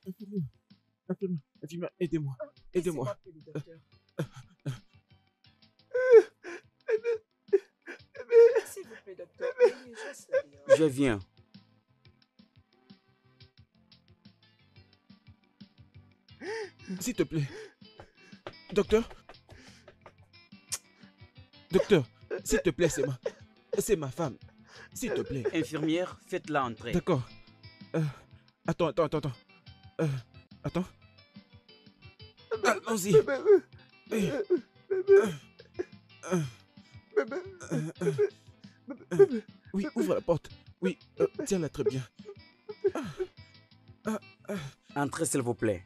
Infirmière, infirmière, infirmière, aidez-moi, aidez-moi. Laissez-moi appeler le docteur. S'il vous plaît, docteur. Oui, je sais bien. Je viens. S'il te plaît. Docteur. Docteur, s'il te plaît, c'est ma femme. S'il te plaît. Infirmière, faites-la entrer. D'accord. Attends. Attends. Allons-y. Oui, ouvre la porte. Oui, tiens-la très bien. Entrez, s'il vous plaît.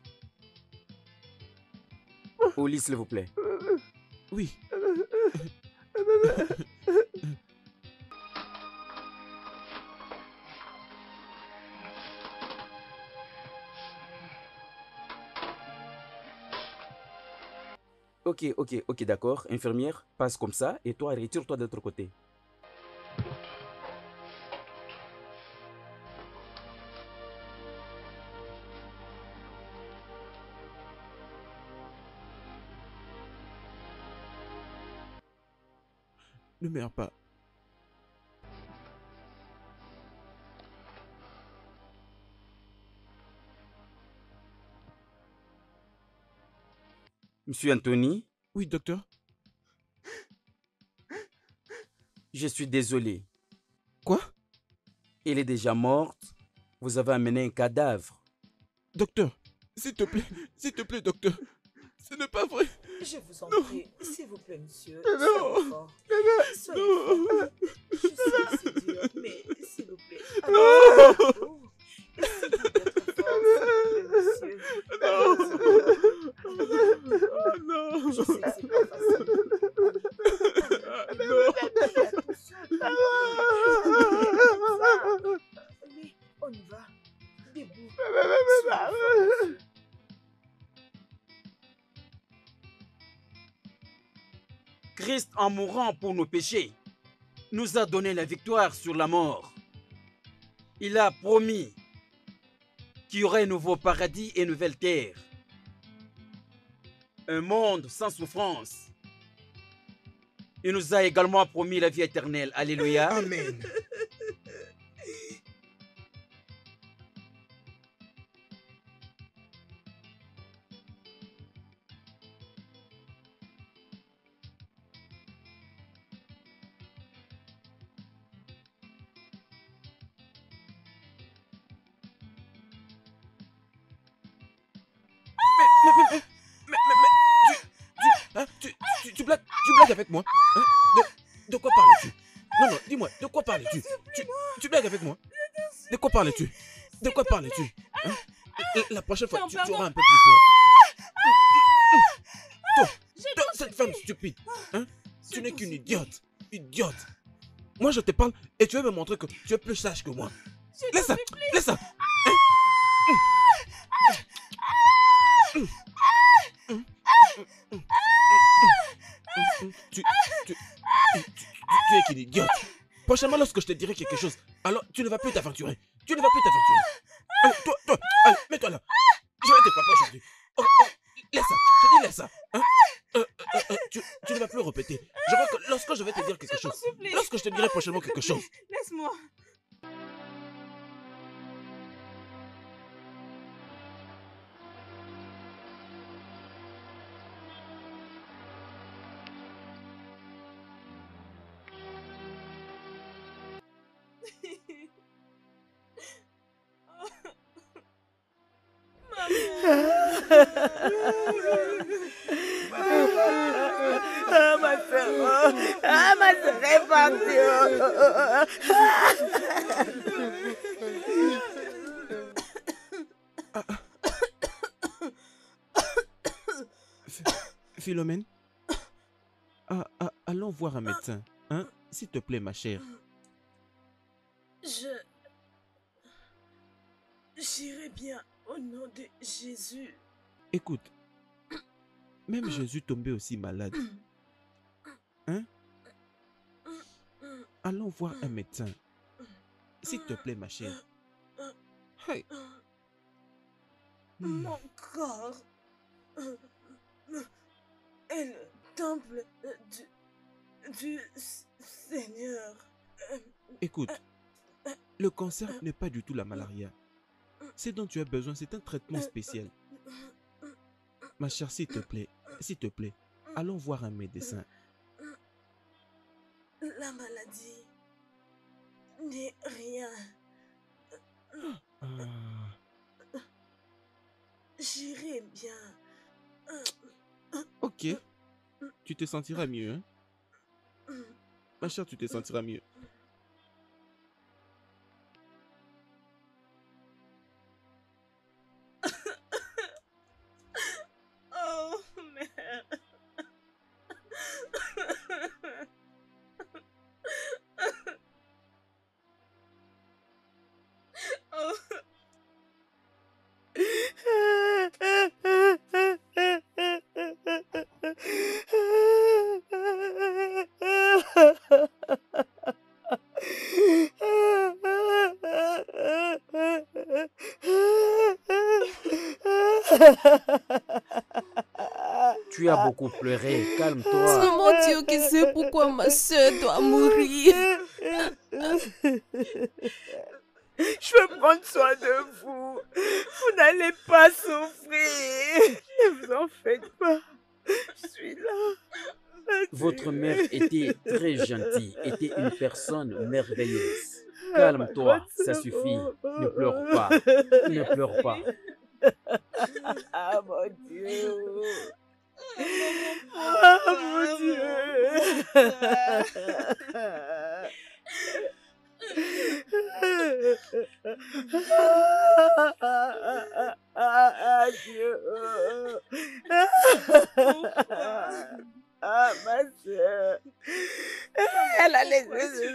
Au lit, s'il vous plaît. Oui. Ok, d'accord. Infirmière, passe comme ça et toi, retire-toi de l'autre côté. Ne meurs pas. Monsieur Anthony, Oui, docteur. je suis désolé. Quoi? Elle est déjà morte. Vous avez amené un cadavre. Docteur, s'il te plaît, docteur. Ce n'est pas vrai. Je vous en Non. prie, s'il vous plaît, monsieur. Non. Soyez fort. Soyez Non. fort. Je sais que c'est dur, mais s'il vous plaît. Non. Oh, essayez d'être fort, s'il vous plaît, monsieur. Non. Je sais que c'est pas facile. Non. Attention, allez, on y va. Debout. Soyez fort, monsieur. Christ, en mourant pour nos péchés, nous a donné la victoire sur la mort. Il a promis qu'il y aurait un nouveau paradis et une nouvelle terre. Un monde sans souffrance. Il nous a également promis la vie éternelle. Alléluia. Amen. Tu blagues avec moi, hein? De quoi parles-tu? Non, dis-moi, de quoi parles-tu? Tu blagues avec moi? De quoi parles-tu? De quoi parles-tu? Hein? La prochaine fois, tu auras un peu plus peur. Toi, cette femme stupide, hein? Tu n'es qu'une idiote. Idiote. Moi, je te parle et tu veux me montrer que tu es plus sage que moi. Laisse ça, laisse ça. Tu es qu'une idiote. Prochainement, lorsque je te dirai quelque chose, alors tu ne vas plus t'aventurer. Allez, toi, allez, mets-toi là. Je vais te frapper aujourd'hui. Oh, laisse ça, je dis laisse ça. Hein? Tu ne vas plus répéter. Je crois que lorsque je vais te dire quelque chose, lorsque je te dirai prochainement quelque chose. Laisse-moi. Ah, ma soeur, ma soeur est partie. Philomène, allons voir un médecin, hein? S'il te plaît, ma chère. J'irai bien au nom de Jésus. Écoute, même Jésus tombait aussi malade. Hein? Allons voir un médecin. S'il te plaît, ma chère. Hey. Mon corps est le temple du Seigneur. Écoute, le cancer n'est pas du tout la malaria. Ce dont tu as besoin, c'est un traitement spécial. Ma chère, s'il te plaît, allons voir un médecin. La maladie n'est rien. Ah, J'irai bien. ok, tu te sentiras mieux, hein? Ma chère, tu te sentiras mieux. Oh, merde. Oh. Tu as beaucoup pleuré, C'est calme-toi. mon Dieu qui sait pourquoi ma soeur doit mourir. Je veux prendre soin de vous. Vous n'allez pas souffrir. Ne vous en faites pas. Je suis là. Votre mère était très gentille, était une personne merveilleuse. Calme-toi, ça suffit. Ne pleure pas. Ne pleure pas. Ah mon Dieu. Ah mon Dieu. Adieu. Ah, ma soeur. Elle a laissé ses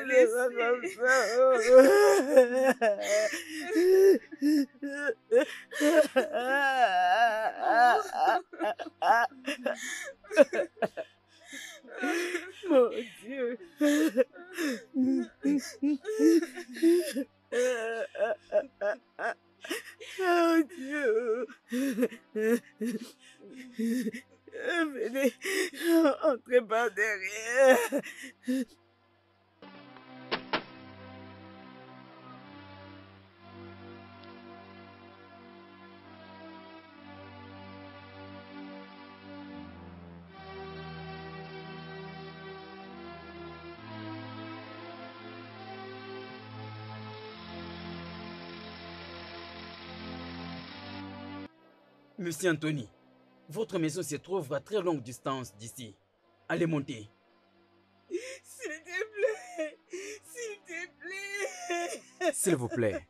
enfants. Mon Dieu. Oh Dieu. Venez, entrez par derrière. Monsieur Anthony, votre maison se trouve à très longue distance d'ici. Allez monter. S'il te plaît. S'il te plaît. S'il vous plaît.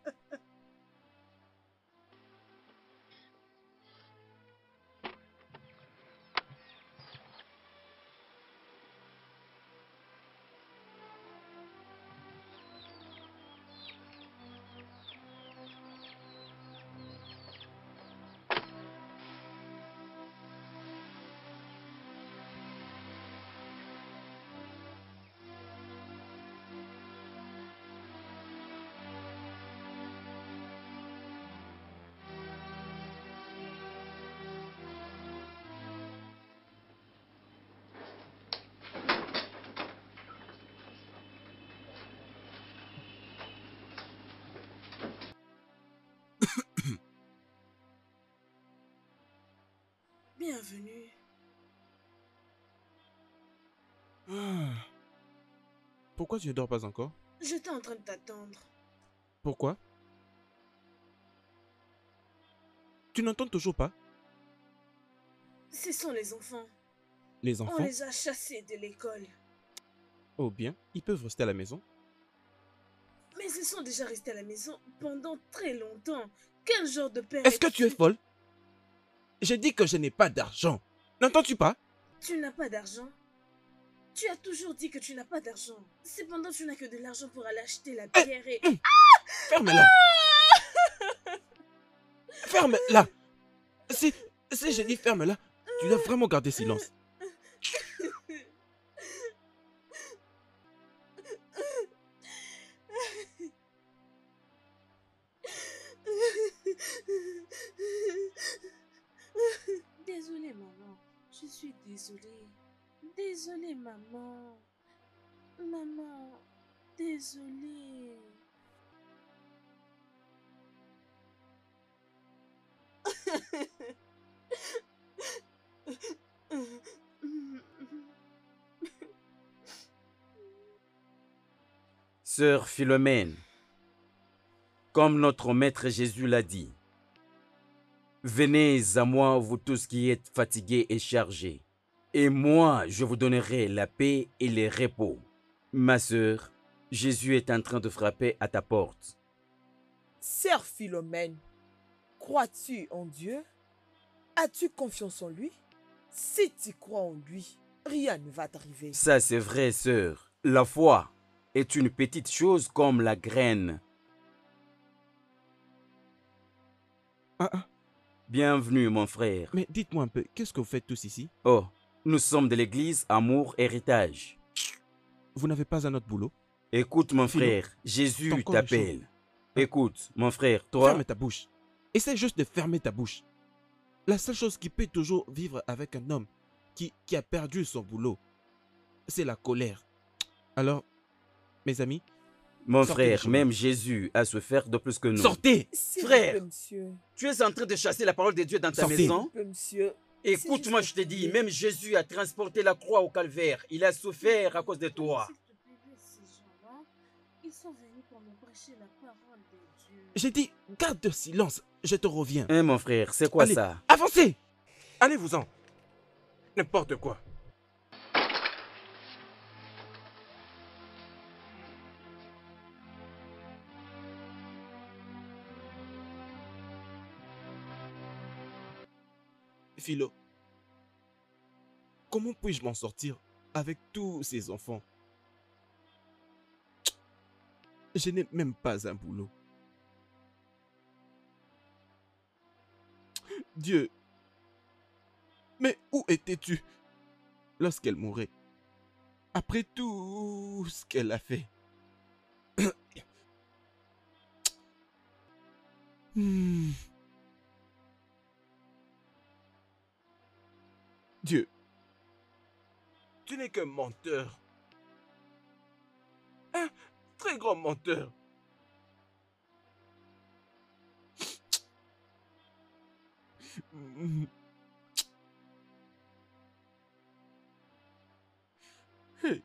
Bienvenue. Pourquoi tu ne dors pas encore? J'étais en train de t'attendre. Pourquoi? Tu n'entends toujours pas? Ce sont les enfants. Les On enfants? les a chassés de l'école. Oh bien, ils peuvent rester à la maison. Mais ils sont déjà restés à la maison pendant très longtemps. Quel genre de père Est-ce que tu es folle? J'ai dit que je n'ai pas d'argent. N'entends-tu pas? Tu n'as pas d'argent? Tu as toujours dit que tu n'as pas d'argent. Cependant, tu n'as que de l'argent pour aller acheter la bière et... Ferme-la. Ferme-la. Si j'ai dit ferme-la, tu dois vraiment garder silence. Désolée, maman. Je suis désolée. Désolée, maman. Maman, désolée. Sœur Philomène, comme notre Maître Jésus l'a dit, venez à moi, vous tous qui êtes fatigués et chargés, et moi, je vous donnerai la paix et le repos. Ma sœur, Jésus est en train de frapper à ta porte. Sœur Philomène, crois-tu en Dieu? As-tu confiance en lui? Si tu crois en lui, rien ne va t'arriver. Ça, c'est vrai, sœur. La foi est une petite chose comme la graine. Ah, Bienvenue, mon frère. mais dites-moi un peu, qu'est-ce que vous faites tous ici? Oh, nous sommes de l'église Amour Héritage. Vous n'avez pas un autre boulot? Écoute, mon Philo, frère, Jésus ton corps est t'appelle. chaud. Écoute, mon frère, toi... Ferme ta bouche. Essaie juste de fermer ta bouche. La seule chose qui peut toujours vivre avec un homme qui a perdu son boulot, c'est la colère. Alors, mes amis, Mon sortez frère, les chemins. même Jésus a souffert de plus que nous. Sortez! S'il vous Frère. plaît, monsieur. Tu es en train de chasser la parole de Dieu dans ta Sortez. maison? S'il vous plaît, monsieur. Écoute-moi, C'est je te juste dis, pour même Jésus a transporté la croix au calvaire. Il a souffert à cause de toi. S'il te plaît, laisse ces gens-là. Ils sont venus pour me prêcher la parole de Dieu. J'ai dit, garde le silence, je te reviens. Hein, mon frère, c'est quoi Allez, ça? avancez! Allez-vous-en. N'importe quoi. Philo, comment puis-je m'en sortir avec tous ces enfants? Je n'ai même pas un boulot. Dieu, mais où étais-tu lorsqu'elle mourait? Après tout ce qu'elle a fait. Hmm. Dieu, tu n'es qu'un menteur. Un très grand menteur. Hmm. Hey.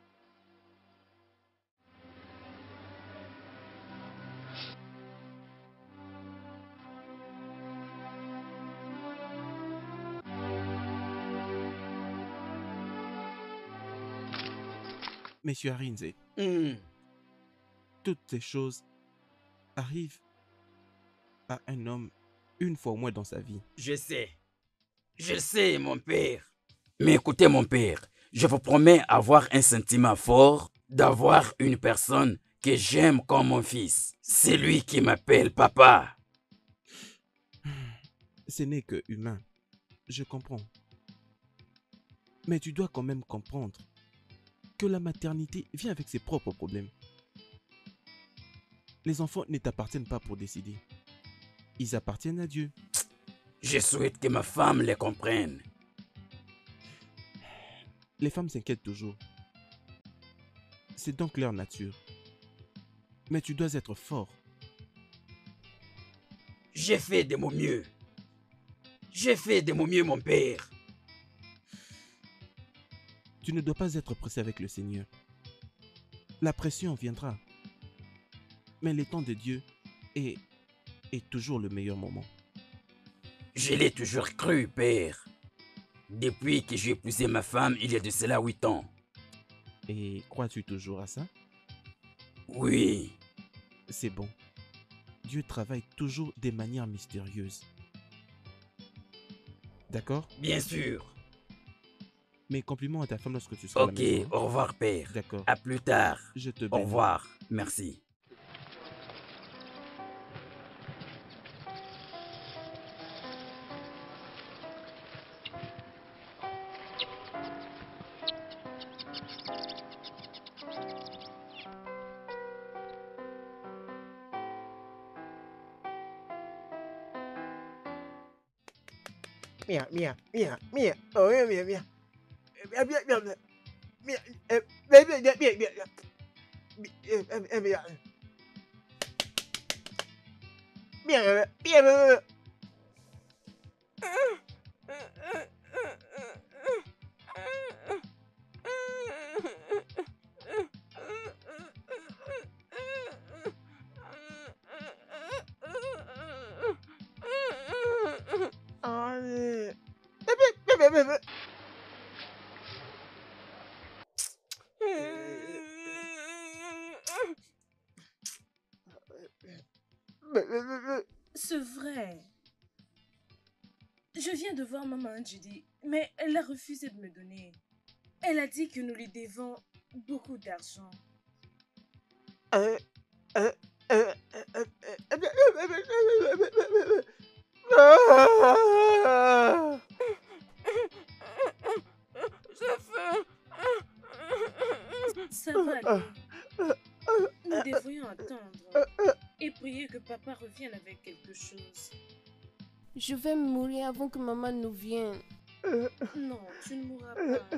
Monsieur Arinze, Hmm. toutes ces choses arrivent à un homme une fois au moins dans sa vie. Je sais. Je sais, mon père. Mais écoutez, mon père, je vous promets avoir un sentiment fort d'avoir une personne que j'aime comme mon fils. C'est lui qui m'appelle papa. Ce n'est que humain. Je comprends. Mais tu dois quand même comprendre que la maternité vient avec ses propres problèmes. Les enfants ne t'appartiennent pas pour décider. Ils appartiennent à Dieu. Je souhaite que ma femme les comprenne. Les femmes s'inquiètent toujours. C'est donc leur nature. Mais tu dois être fort. J'ai fait de mon mieux. J'ai fait de mon mieux, mon père. Tu ne dois pas être pressé avec le Seigneur. La pression viendra. Mais le temps de Dieu est toujours le meilleur moment. Je l'ai toujours cru, père. Depuis que j'ai épousé ma femme, il y a de cela 8 ans. Et crois-tu toujours à ça? Oui. C'est bon. Dieu travaille toujours de manière mystérieuse. D'accord? Bien sûr. Mais compliments à ta femme lorsque tu seras à la Ok, maison. au revoir, père. D'accord. À plus tard. Je te Au bénis. revoir. Merci. Mia, mia, mia, mia. Oh, mia, mia, mia. Mia, mia, mia, mia. Mia, mia, mia, mia, mia, mia. Mia, mia. Mia, mia, mia. Allez. Mia, mia, mia, mia. C'est vrai. Je viens de voir maman Judy, mais elle a refusé de me donner. Elle a dit que nous lui devons beaucoup d'argent. J'ai faim. Ça va aller. Nous devrions attendre et prier que papa revienne avec quelque chose. Je vais mourir avant que maman nous vienne. Non, tu ne mourras pas.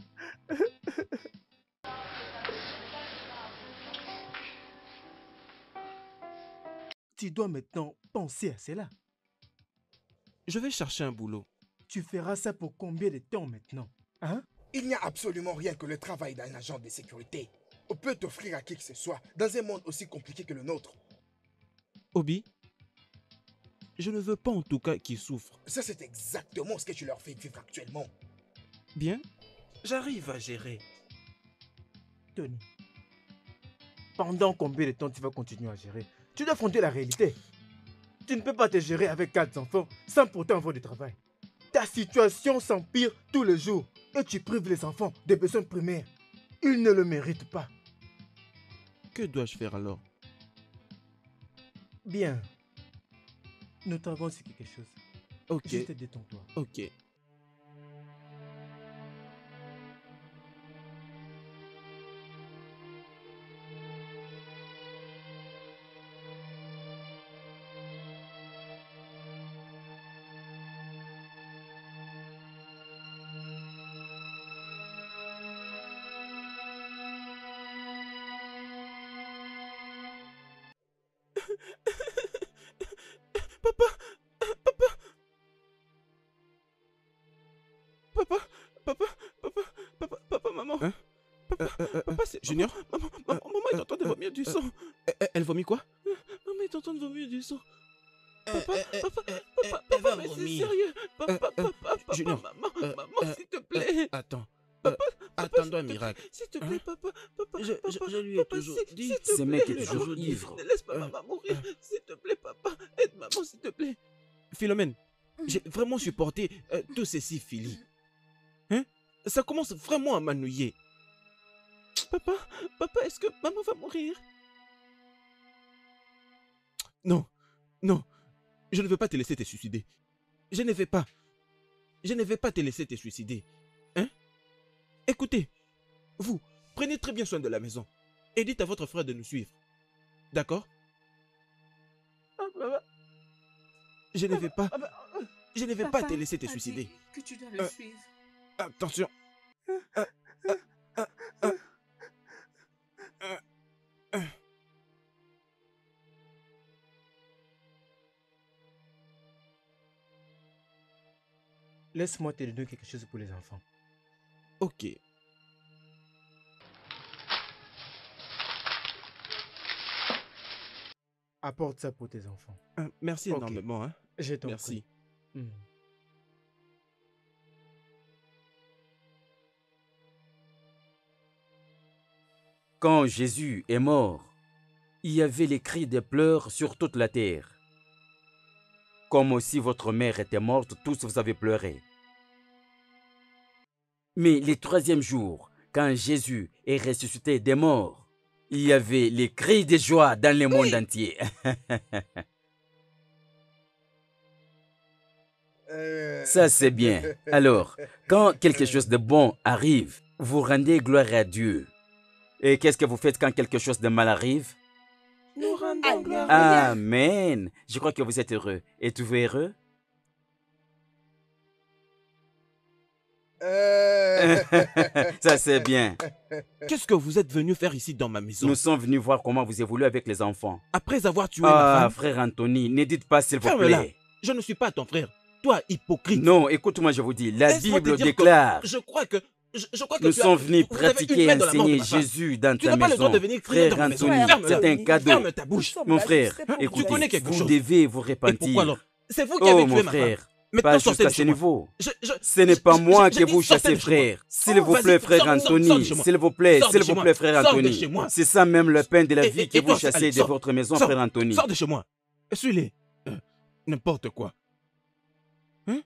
Tu dois maintenant penser à cela. Je vais chercher un boulot. Tu feras ça pour combien de temps maintenant? Hein? Il n'y a absolument rien que le travail d'un agent de sécurité peut t'offrir à qui que ce soit dans un monde aussi compliqué que le nôtre. Obi, je ne veux pas en tout cas qu'ils souffrent. Ça, c'est exactement ce que tu leur fais vivre actuellement. Bien, j'arrive à gérer. Tony, pendant combien de temps tu vas continuer à gérer? Tu dois affronter la réalité. Tu ne peux pas te gérer avec 4 enfants sans pourtant avoir du travail. Ta situation s'empire tous les jours et tu prives les enfants des besoins primaires. Ils ne le méritent pas. Que dois-je faire alors? Bien. Nous travaillons sur quelque chose. Ok, Juste détends-toi. ok. Papa, papa, maman. Hein? Papa, c'est Junior? Maman est en train de vomir du sang. Elle vomit quoi? Maman est en train de vomir du sang. Elle Papa, va mais c'est vomir. sérieux. Papa, Junior, maman, s'il te plaît. Attends. Papa, Attends-toi un s'il te- miracle. S'il te plaît, Hein? papa. Je lui ai Papa, toujours dit. s'il te Ce mec plaît. est toujours ivre. Ne laisse pas maman mourir. S'il te plaît, papa. Aide maman, s'il te plaît. Philomène, j'ai vraiment supporté tous ces syphilis. Hein? Ça commence vraiment à m'ennuyer. Papa, est-ce que maman va mourir? Non, non, je ne veux pas te laisser te suicider. Je ne vais pas. Je ne vais pas te laisser te suicider. Hein? Écoutez, vous, prenez très bien soin de la maison et dites à votre frère de nous suivre. D'accord? Je ne vais pas. Je ne vais pas te laisser te a suicider. dit que tu dois le suivre. Attention. Laisse-moi te donner quelque chose pour les enfants. Ok. Apporte ça pour tes enfants. Merci Ok. énormément. Hein? Je t'en Merci. prie. Quand Jésus est mort, il y avait les cris de pleurs sur toute la terre. Comme aussi votre mère était morte, tous vous avez pleuré. Mais le troisième jour, quand Jésus est ressuscité des morts, il y avait les cris de joie dans le monde entier. Ça, c'est bien. Alors, quand quelque chose de bon arrive, vous rendez gloire à Dieu. Et qu'est-ce que vous faites quand quelque chose de mal arrive? Nous rendons gloire à Dieu. Amen. Je crois que vous êtes heureux. Êtes-vous heureux? Ça c'est bien. Qu'est-ce que vous êtes venu faire ici dans ma maison? Nous sommes venus voir comment vous évoluez avec les enfants. Après avoir tué ma Ah, femme. frère Anthony, ne dites pas s'il vous Ferme-la. plaît. Je ne suis pas ton frère. Toi, hypocrite. Non, écoute-moi, je vous dis, la Laisse-moi te Bible dire que déclare. Je crois que Nous sommes venus vous avez une pratiquer et main dans la mort de enseigner ma femme. Jésus dans Tu ta n'as pas le droit maison. de venir crier Frère dans ma maison. Anthony, Ferme-la. c'est un cadeau. Ferme ta bouche. Mon frère, Tu connais écoutez, quelque vous chose. devez vous Et pourquoi repentir. alors? C'est vous qui avez Oh tué mon ma frère, femme. Maintenant, pas sortez jusqu'à de ce chez moi. niveau. Ce n'est pas moi qui vous chassez, frère. S'il vous Vas-y, plaît, frère sors de Anthony. chez moi. S'il vous plaît, Sors de s'il chez vous moi. plaît, frère Sors de Anthony. chez moi. C'est ça même le pain de la vie que Et vous toi, chassez allez, de sors. votre maison, Sors. frère Anthony. Sors de chez moi. Suis-les. N'importe quoi. Hein?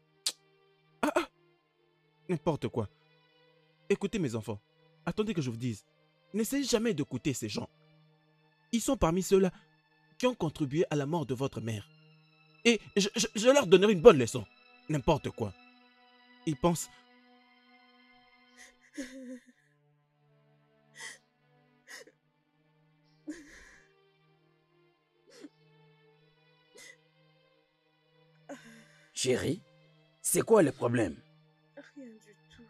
N'importe quoi. Écoutez mes enfants. Attendez que je vous dise. N'essayez jamais d'écouter ces gens. Ils sont parmi ceux-là qui ont contribué à la mort de votre mère. Et je leur donnerai une bonne leçon. N'importe quoi. Ils pensent... Chérie, c'est quoi le problème? Rien du tout.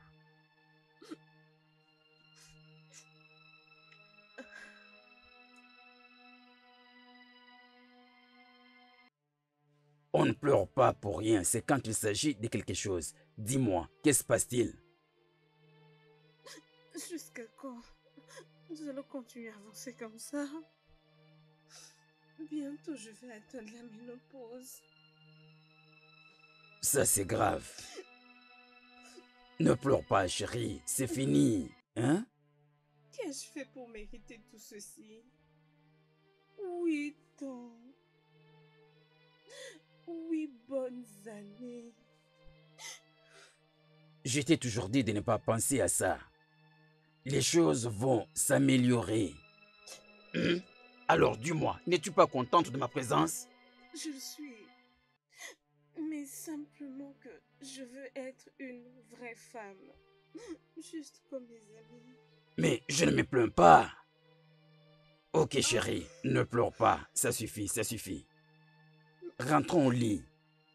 On ne pleure pas pour rien, c'est quand il s'agit de quelque chose. Dis-moi, qu'est-ce qui se passe-t-il? Jusqu'à quand nous allons continuer à avancer comme ça? Bientôt, je vais atteindre la ménopause. Ça, c'est grave. Ne pleure pas, chérie, c'est fini. Hein? Qu'ai-je fait pour mériter tout ceci? 8 ans. 8 bonnes années. Je t'ai toujours dit de ne pas penser à ça. Les choses vont s'améliorer. Alors, dis-moi, n'es-tu pas contente de ma présence? Je le suis. Mais simplement que je veux être une vraie femme. Juste comme mes amis. Mais je ne me plains pas. Ok, chérie, ne pleure pas. Ça suffit, ça suffit. Rentrons au lit.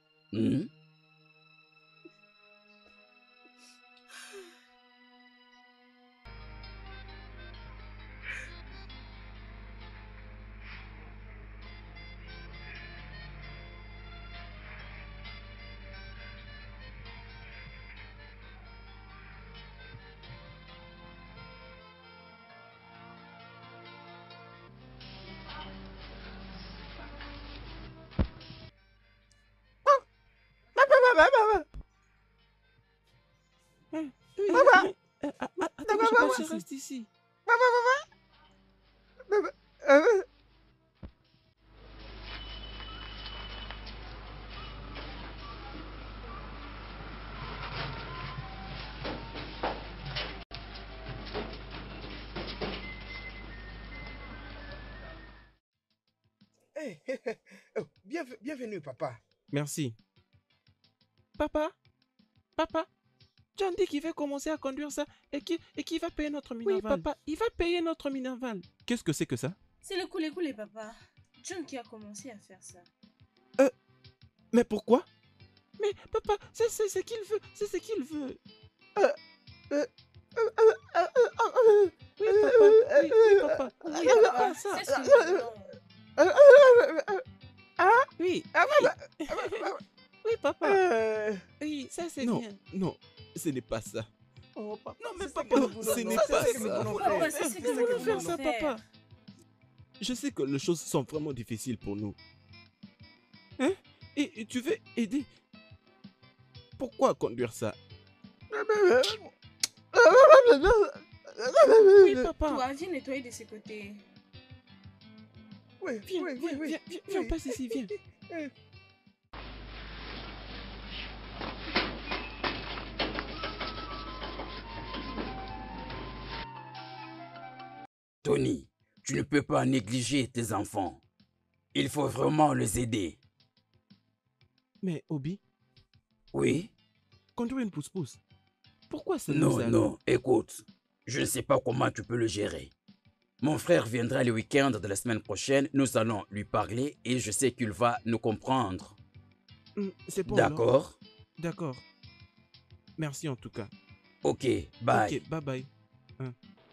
Attends, je reste ici. Bienvenue, papa. Merci. Papa, papa, John dit qu'il va commencer à conduire ça et qu'il va payer notre Minerval. Oui, papa, il va payer notre Minerval. Qu'est-ce que c'est que ça? C'est le coulé-coulé, papa. John qui a commencé à faire ça. Mais pourquoi? Mais papa, c'est ce qu'il veut, c'est ce qu'il veut. Oui, papa, oui, papa, ça. C'est ce que Oui, oui, papa. Oui, ça c'est bien. Non, ce n'est pas ça. Oh, papa. Non, mais papa, ce n'est pas ça. c'est ce que Nous nous voulons faire voulons ça, faire. papa. Je sais que les choses sont vraiment difficiles pour nous. Hein? Et tu veux aider? Pourquoi conduire ça? Oui, papa. Toi, viens nettoyer de ses côtés. Oui, Viens, viens, passe ici, viens. Tony, tu ne peux pas négliger tes enfants. Il faut vraiment les aider. Mais Obi, Oui? conduire une pousse-pousse, pourquoi ça Non, nous a- non, écoute. Je ne sais pas comment tu peux le gérer. Mon frère viendra le week-end de la semaine prochaine. Nous allons lui parler et je sais qu'il va nous comprendre. C'est bon. alors. D'accord? D'accord. Merci en tout cas. Ok, bye. Ok, bye bye. Hein.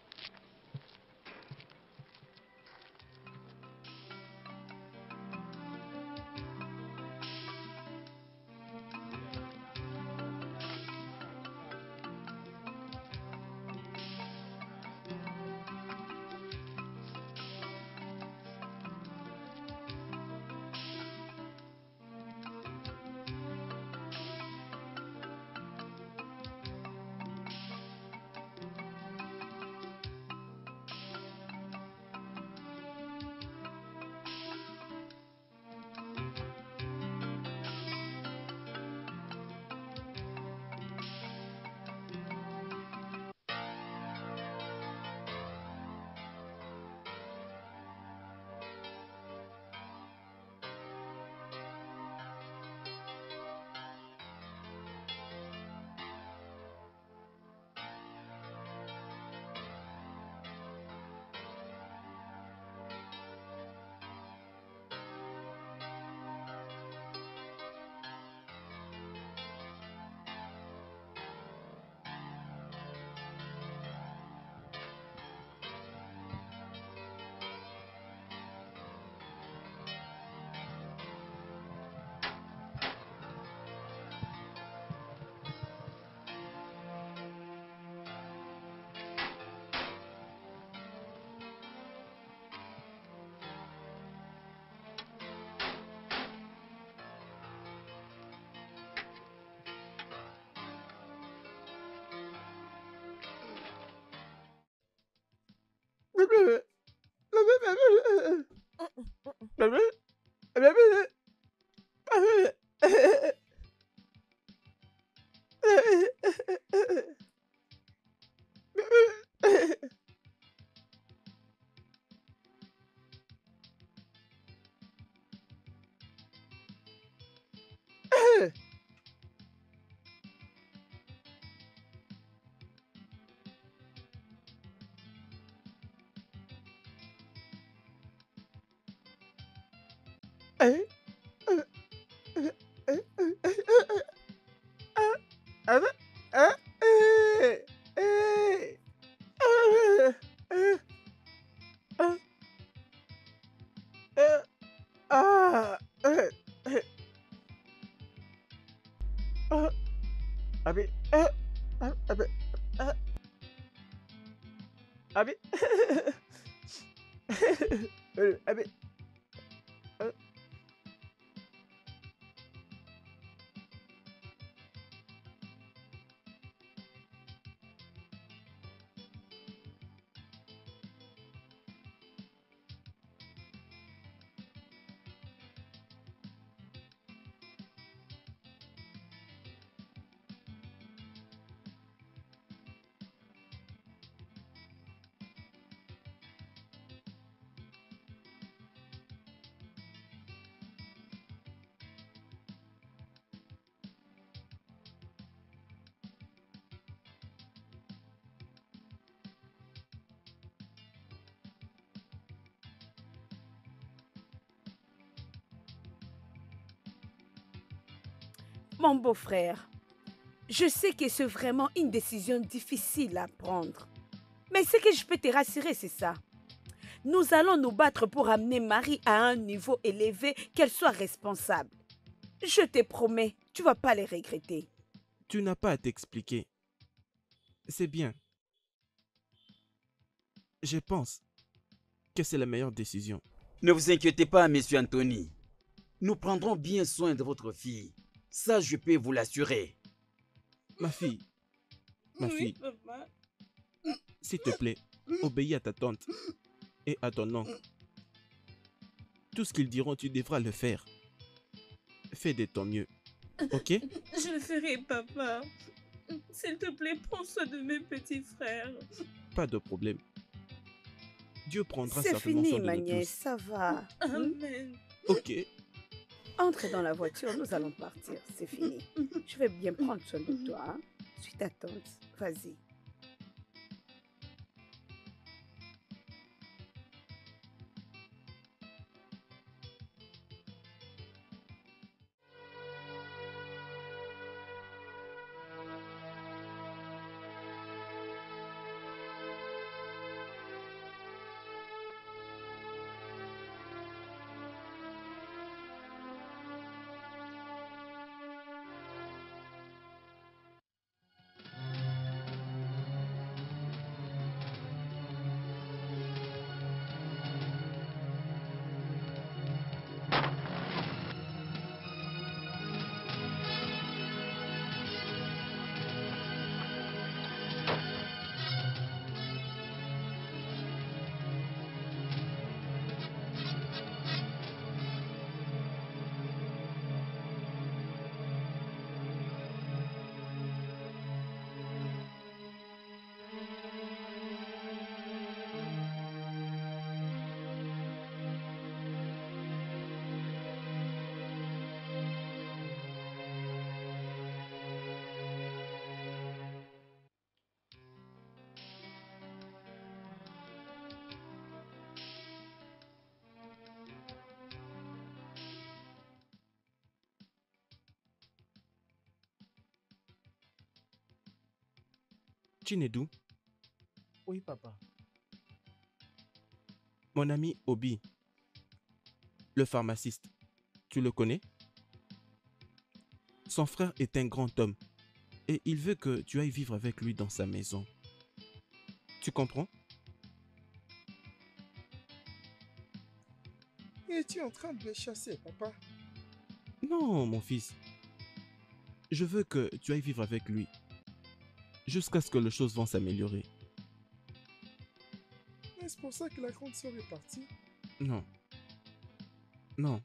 Abi, abi, abi, abi. Mon beau-frère, je sais que c'est vraiment une décision difficile à prendre. Mais ce que je peux te rassurer, c'est ça. Nous allons nous battre pour amener Marie à un niveau élevé, qu'elle soit responsable. Je te promets, tu vas pas les regretter. Tu n'as pas à t'expliquer. C'est bien. Je pense que c'est la meilleure décision. Ne vous inquiétez pas, monsieur Anthony. Nous prendrons bien soin de votre fille. Ça, je peux vous l'assurer. Ma fille, ma Oui, fille, papa. s'il te plaît, obéis à ta tante et à ton oncle. Tout ce qu'ils diront, tu devras le faire. Fais de ton mieux, ok? Je le ferai, papa. S'il te plaît, prends soin de mes petits frères. Pas de problème. Dieu prendra C'est certainement fini, soin de ma nous nièce, tous. ça va. Amen. Ok. Entre dans la voiture, nous allons partir, c'est fini. Je vais bien prendre soin de toi. Hein? Suis ta tante, vas-y. Chinedou, Oui, papa. mon ami Obi, le pharmaciste, tu le connais? Son frère est un grand homme et il veut que tu ailles vivre avec lui dans sa maison. Tu comprends? Es-tu en train de me chasser, papa? Non, mon fils. Je veux que tu ailles vivre avec lui jusqu'à ce que les choses vont s'améliorer. Est-ce pour ça que la grande sœur est partie? Non. Non.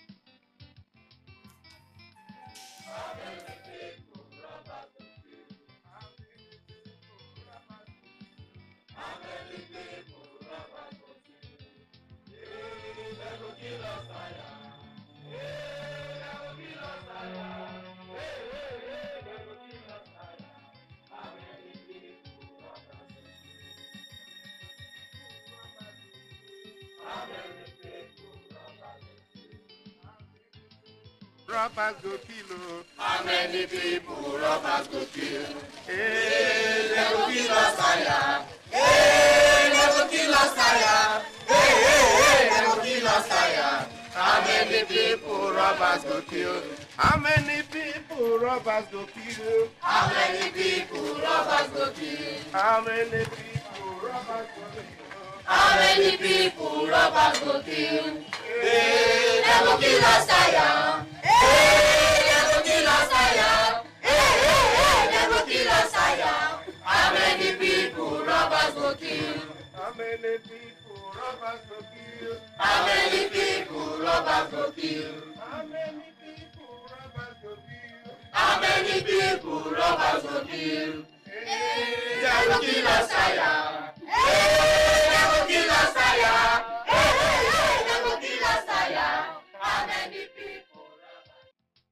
Robbers go kill, oh. How many people robbers go kill? Hey, They go kill us, fire. Hey, they go kill us, fire. Hey, hey, hey, they go kill us, fire. how many people robbers go kill? How many people robbers go kill? How many people robbers go kill? How many people robbers go kill? How many people robbers go kill? Hey, they go kill us, fire. Hey, they go kill us, fire. Hey, hey, hey, they go kill us, fire. How many people robbers go kill? How many people robbers go kill? How many people robbers go kill? How many people robbers go kill? How many people robbers go kill? Hey, they go kill us, fire. Hey, they go kill us, fire. Hey, hey, hey, they go kill us, fire. How many people robbers?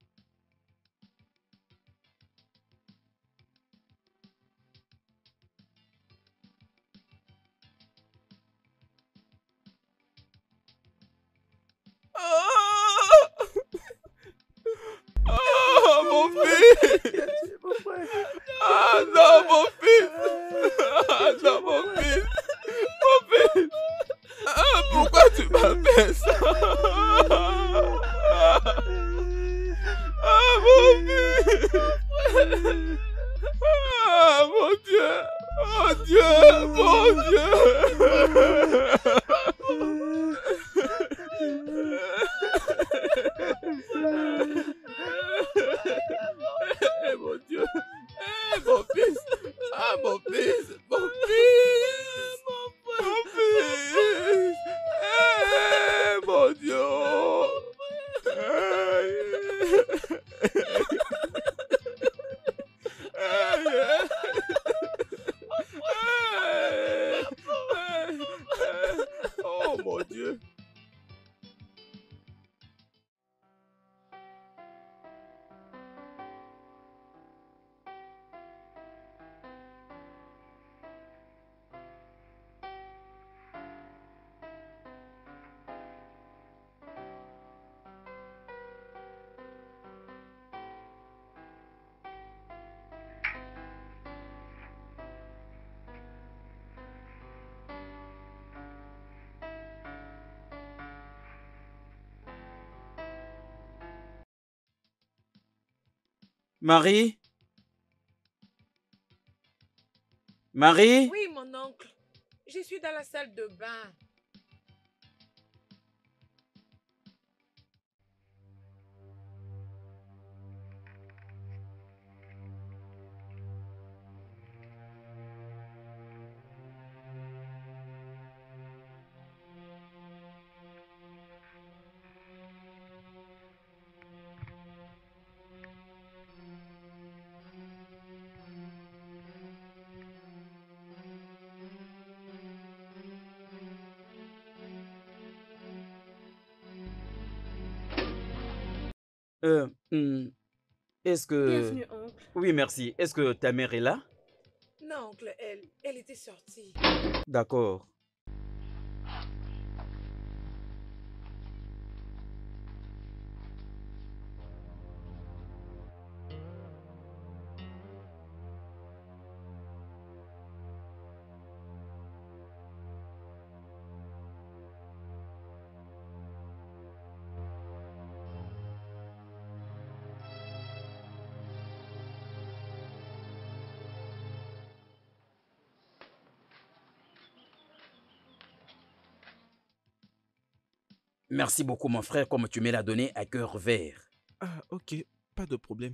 Ah, mon fils! Ah non, mon fils! Ah non, mon fils! Mon fils! Ah, pourquoi tu m'as fait ça? Ah, mon fils! Ah, mon Dieu! Oh Dieu! Mon Dieu! Eh, mon Dieu! Eh, mon fils! Ah, mon fils! Mon fils! Mon fils! Eh, mon Dieu! Oh, mon Dieu! Marie? Marie? Oui, mon oncle. Je suis dans la salle de bain. Est-ce que... Bienvenue, oncle. Oui, merci. Est-ce que ta mère est là? Non, oncle, elle était sortie. D'accord. Merci beaucoup, mon frère, comme tu me l'as donné à cœur vert. Ah, ok, pas de problème.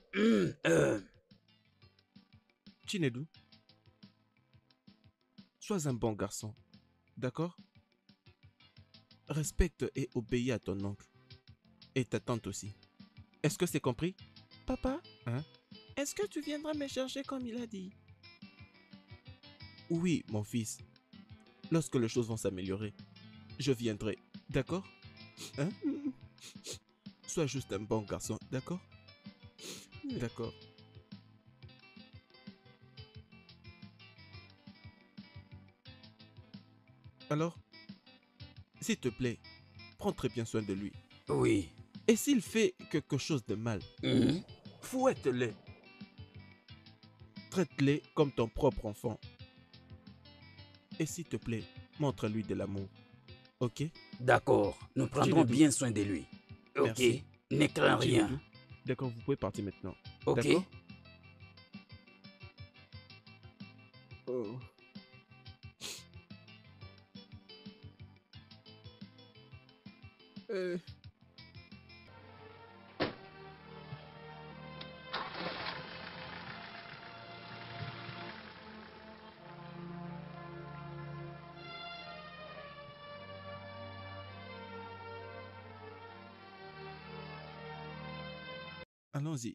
Chinedu, sois un bon garçon, d'accord? Respecte et obéis à ton oncle. Et ta tante aussi. Est-ce que c'est compris? Papa, hein? Est-ce que tu viendras me chercher comme il a dit? Oui, mon fils. Lorsque les choses vont s'améliorer, je viendrai, d'accord? Hein? Sois juste un bon garçon, d'accord? D'accord. Alors, s'il te plaît, prends très bien soin de lui. Oui. Et s'il fait quelque chose de mal, fouette-le. Traite-le comme ton propre enfant. Et s'il te plaît, montre-lui de l'amour. Ok? D'accord, nous prendrons Chinedu. bien soin de lui. Ok, Merci. ne crains rien. Chinedu. D'accord, vous pouvez partir maintenant. Ok. D'accord? Oh. Allons-y.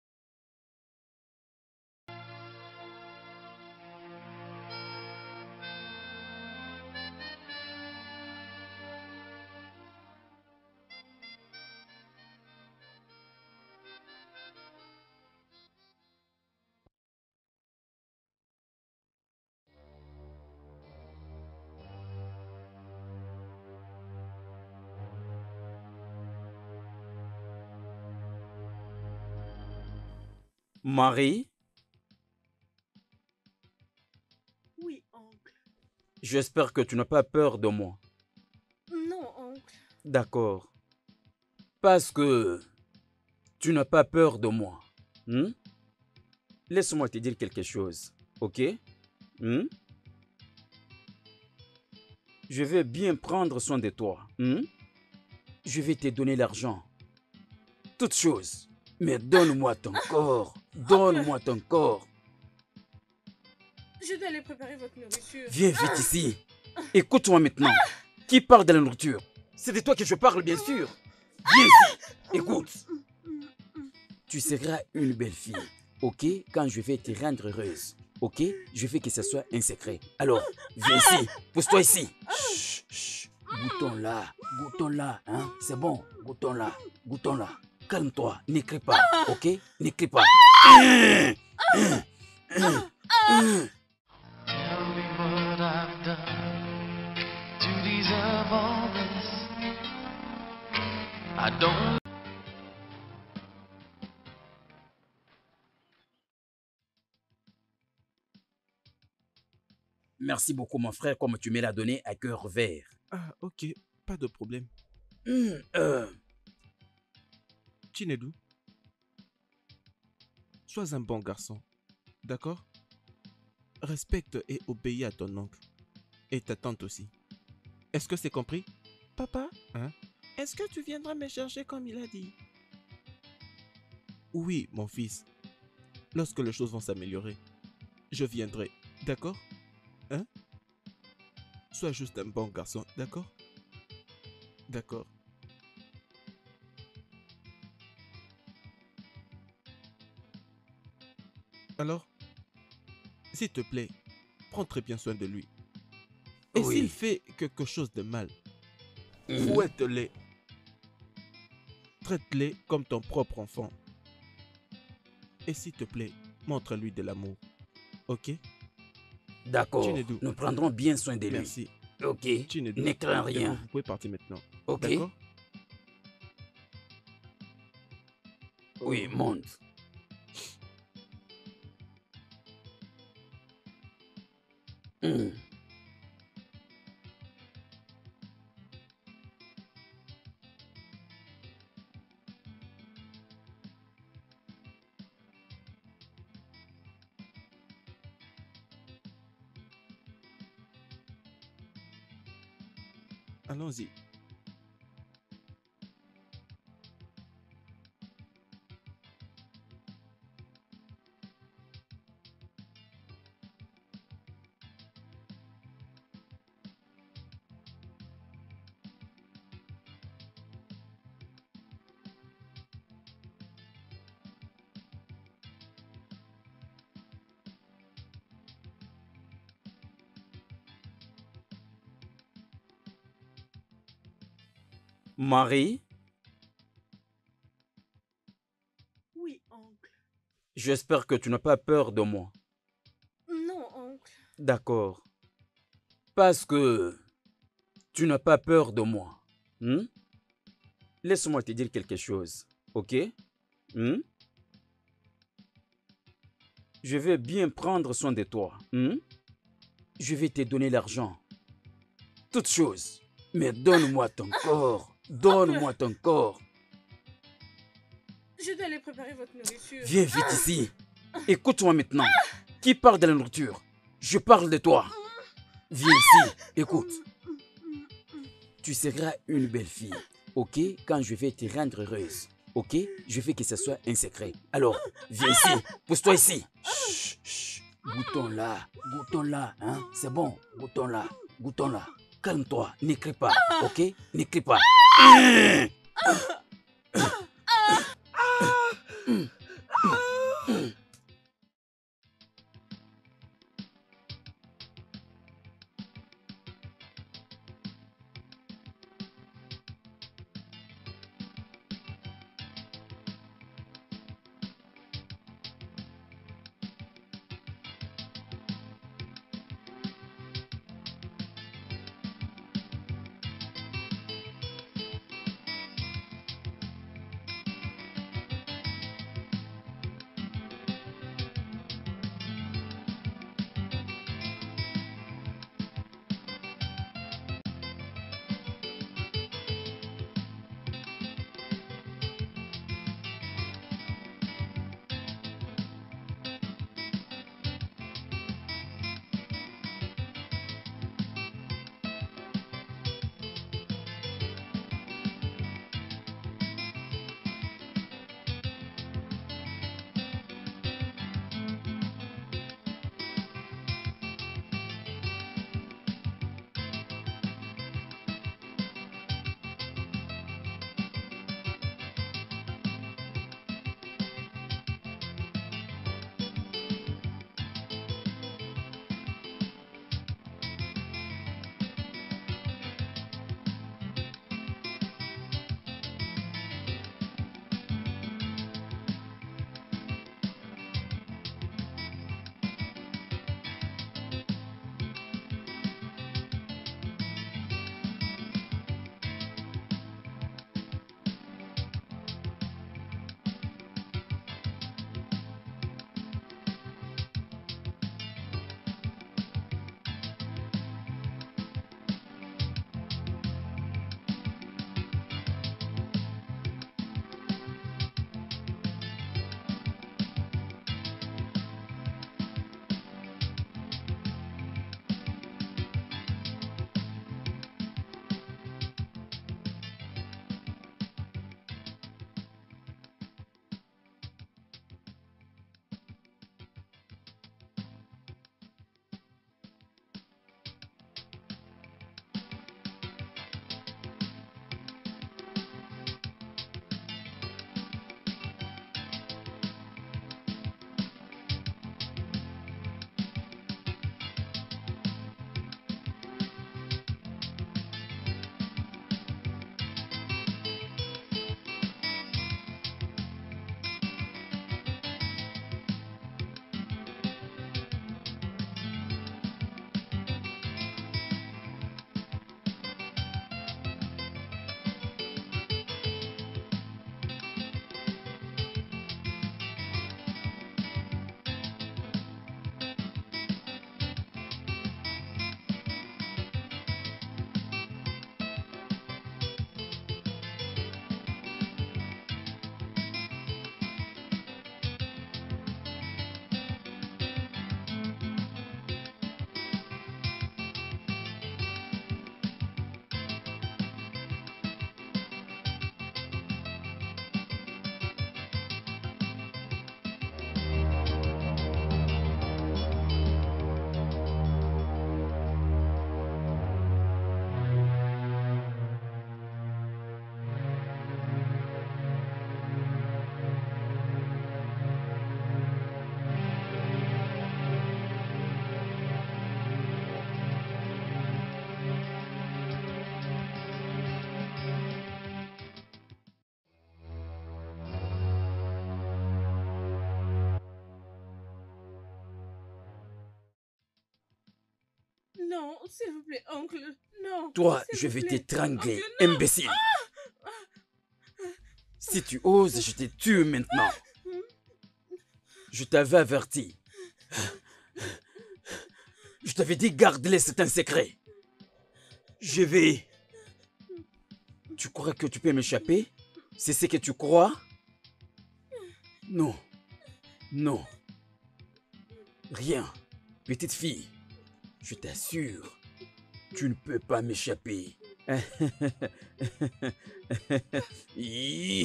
Marie, Oui, oncle. j'espère que tu n'as pas peur de moi. Non, oncle. D'accord. Parce que tu n'as pas peur de moi. Laisse-moi te dire quelque chose, ok? Je vais bien prendre soin de toi. Je vais te donner l'argent. Toutes choses. Mais donne-moi ton corps. Donne-moi ton corps. Je dois aller préparer votre nourriture. Viens vite ici. Écoute-moi maintenant. Qui parle de la nourriture? C'est de toi que je parle, bien sûr. Viens ici. Écoute. Tu seras une belle fille, ok? Quand je vais te rendre heureuse, ok? Je veux que ce soit un secret. Alors, viens ici. Pousse-toi ici. Chut, chut. Goûtons-la. Goûtons-la, hein? C'est bon. Goûtons-la. Goûtons-la. Calme-toi. N'écris pas, ok? N'écris pas. Tell me what I've done to deserve all this. I don't. Merci beaucoup, mon frère, comme tu me l'as donné à cœur vert. Ah, ok, pas de problème. Chinedu, sois un bon garçon, d'accord? Respecte et obéis à ton oncle. Et ta tante aussi. Est-ce que c'est compris? Papa, hein? Est-ce que tu viendras me chercher comme il a dit? Oui, mon fils. Lorsque les choses vont s'améliorer, je viendrai, d'accord? Hein? Sois juste un bon garçon, d'accord? D'accord. Alors, s'il te plaît, prends très bien soin de lui. Et Oui. s'il fait quelque chose de mal, fouette-le. Traite-le comme ton propre enfant. Et s'il te plaît, montre-lui de l'amour. Ok? D'accord, Chinedu. nous prendrons bien soin de lui. Merci. Ok, Chinedu. ne crains D'accord, rien. vous pouvez partir maintenant. Ok. D'accord? Oui, monte. Allons-y. Marie, Oui, oncle. j'espère que tu n'as pas peur de moi. Non, oncle. D'accord. Parce que tu n'as pas peur de moi. Hmm? Laisse-moi te dire quelque chose, ok? Hmm? Je vais bien prendre soin de toi. Hmm? Je vais te donner l'argent. Toutes choses. Mais donne-moi ton corps. Donne-moi ton corps. Je dois aller préparer votre nourriture. Viens vite ici. Écoute-moi maintenant. Qui parle de la nourriture? Je parle de toi. Viens ici. Écoute. Tu seras une belle fille. Ok? Quand je vais te rendre heureuse. Ok? Je veux que ce soit un secret. Alors, viens ici. Pousse-toi ici. Chut, chut. Goûtons-la. Goûtons-la. Hein? C'est bon. Goûtons-la. Goûtons-la. Calme-toi. N'écris pas. Ok? N'écris pas. Non, s'il vous plaît, oncle. Non. Toi, s'il je vous vais plaît. t'étrangler, Oncle, non. imbécile. Si tu oses, je te tue maintenant. Je t'avais averti. Je t'avais dit garde-les, c'est un secret. Je vais... Tu crois que tu peux m'échapper? C'est ce que tu crois? Non. Non. Rien. Petite fille, je t'assure, tu ne peux pas m'échapper. Hi.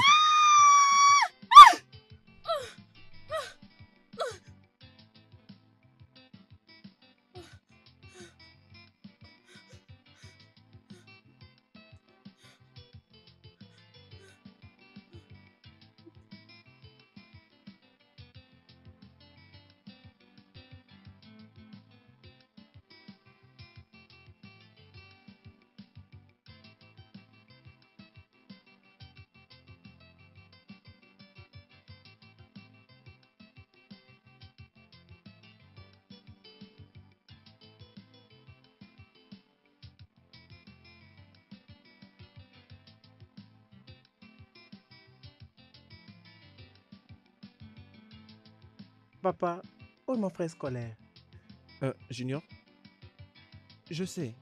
Papa, où est mon frère scolaire? Junior, je sais.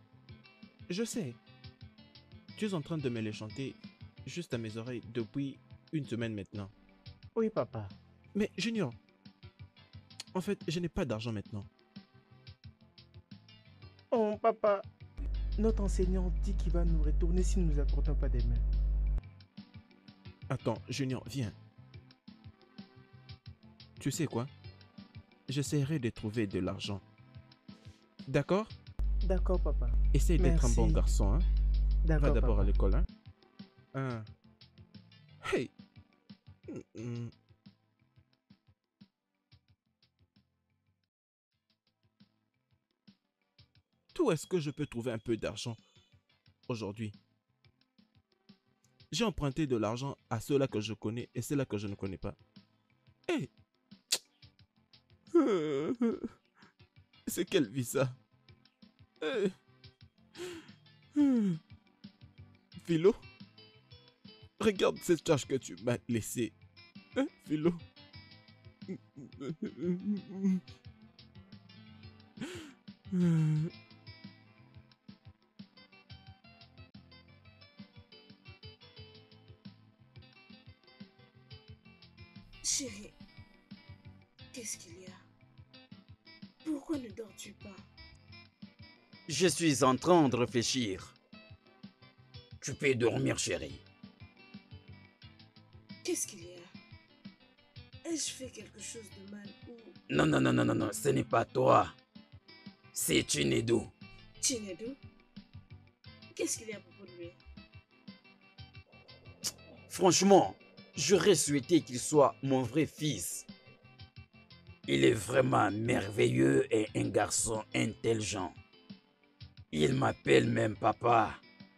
Tu es en train de me les chanter juste à mes oreilles depuis une semaine maintenant. Oui, papa. Mais Junior, en fait, je n'ai pas d'argent maintenant. Oh, papa, notre enseignant dit qu'il va nous retourner si nous ne nous apportons pas des mains. Attends, Junior, viens. Tu sais quoi? J'essaierai de trouver de l'argent. D'accord? D'accord, papa. Essaye d'être un bon Merci. garçon, hein? D'accord, Va d'abord papa. à l'école, hein? Hey! D'où est-ce que je peux trouver un peu d'argent aujourd'hui? J'ai emprunté de l'argent à ceux-là que je connais et ceux-là que je ne connais pas. Hey! C'est quelle vie ça? Philo? Regarde cette tâche que tu m'as laissée. Hein, Philo? Chérie, qu'est-ce qu'il y a? Pourquoi ne dors-tu pas? Je suis en train de réfléchir. Tu peux dormir, chérie. Qu'est-ce qu'il y a? Ai-je fait quelque chose de mal ou... Non, non, non, non, non, non, ce n'est pas toi. C'est Chinedu. Chinedu? Qu'est-ce qu'il y a à propos de lui? Franchement, j'aurais souhaité qu'il soit mon vrai fils. Il est vraiment merveilleux et un garçon intelligent. Il m'appelle même papa.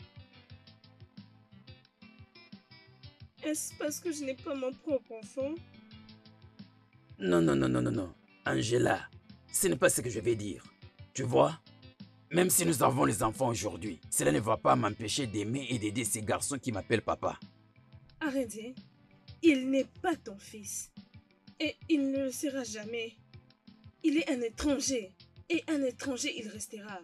Est-ce parce que je n'ai pas mon propre enfant? Non, non, non, non, non, non. Angela, ce n'est pas ce que je vais dire. Tu vois, même si nous avons les enfants aujourd'hui, cela ne va pas m'empêcher d'aimer et d'aider ces garçons qui m'appellent papa. Arrêtez. Il n'est pas ton fils. Et il ne le sera jamais. Il est un étranger. Et un étranger, il restera.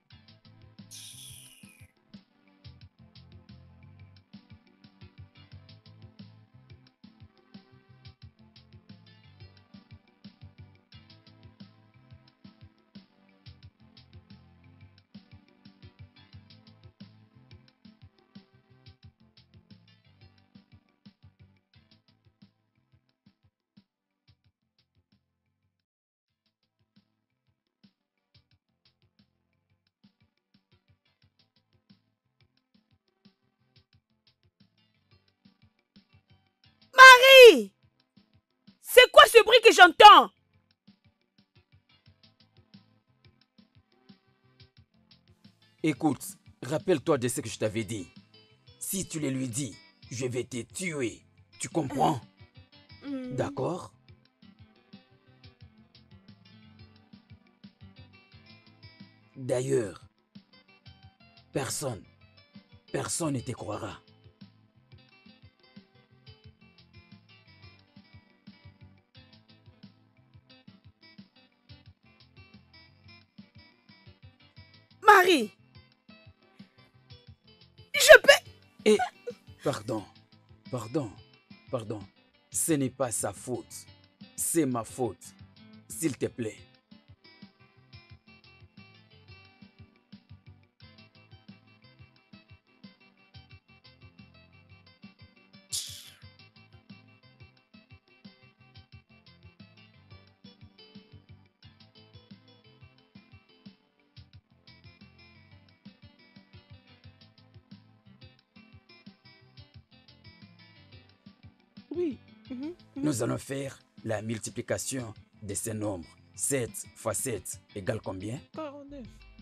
Marie! C'est quoi ce bruit que j'entends? Écoute, rappelle-toi de ce que je t'avais dit. Si tu le lui dis, je vais te tuer. Tu comprends? D'accord? D'ailleurs, personne ne te croira. Marie, je peux... Et, pardon. Ce n'est pas sa faute. C'est ma faute. S'il te plaît. Oui. Nous allons faire la multiplication de ces nombres. 7 fois 7 égale combien? 49.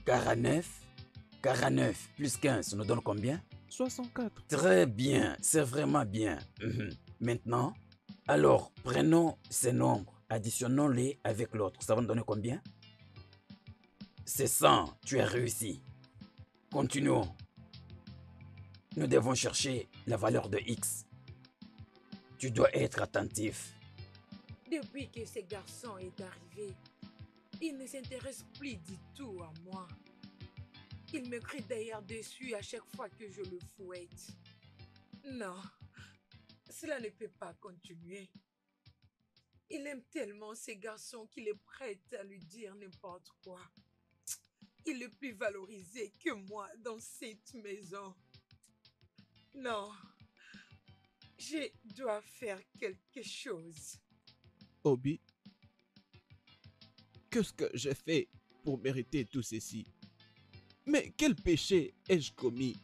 49 plus 15 nous donne combien? 64. Très bien, c'est vraiment bien. Maintenant, alors prenons ces nombres, additionnons-les avec l'autre. Ça va nous donner combien? C'est 100, tu as réussi. Continuons. Nous devons chercher la valeur de X. Tu dois être attentif. Depuis que ce garçon est arrivé, il ne s'intéresse plus du tout à moi. Il me crie d'ailleurs dessus à chaque fois que je le fouette. Non, cela ne peut pas continuer. Il aime tellement ces garçons qu'il est prêt à lui dire n'importe quoi. Il est plus valorisé que moi dans cette maison. Non, je dois faire quelque chose. Obi, qu'est-ce que j'ai fait pour mériter tout ceci? Mais quel péché ai-je commis?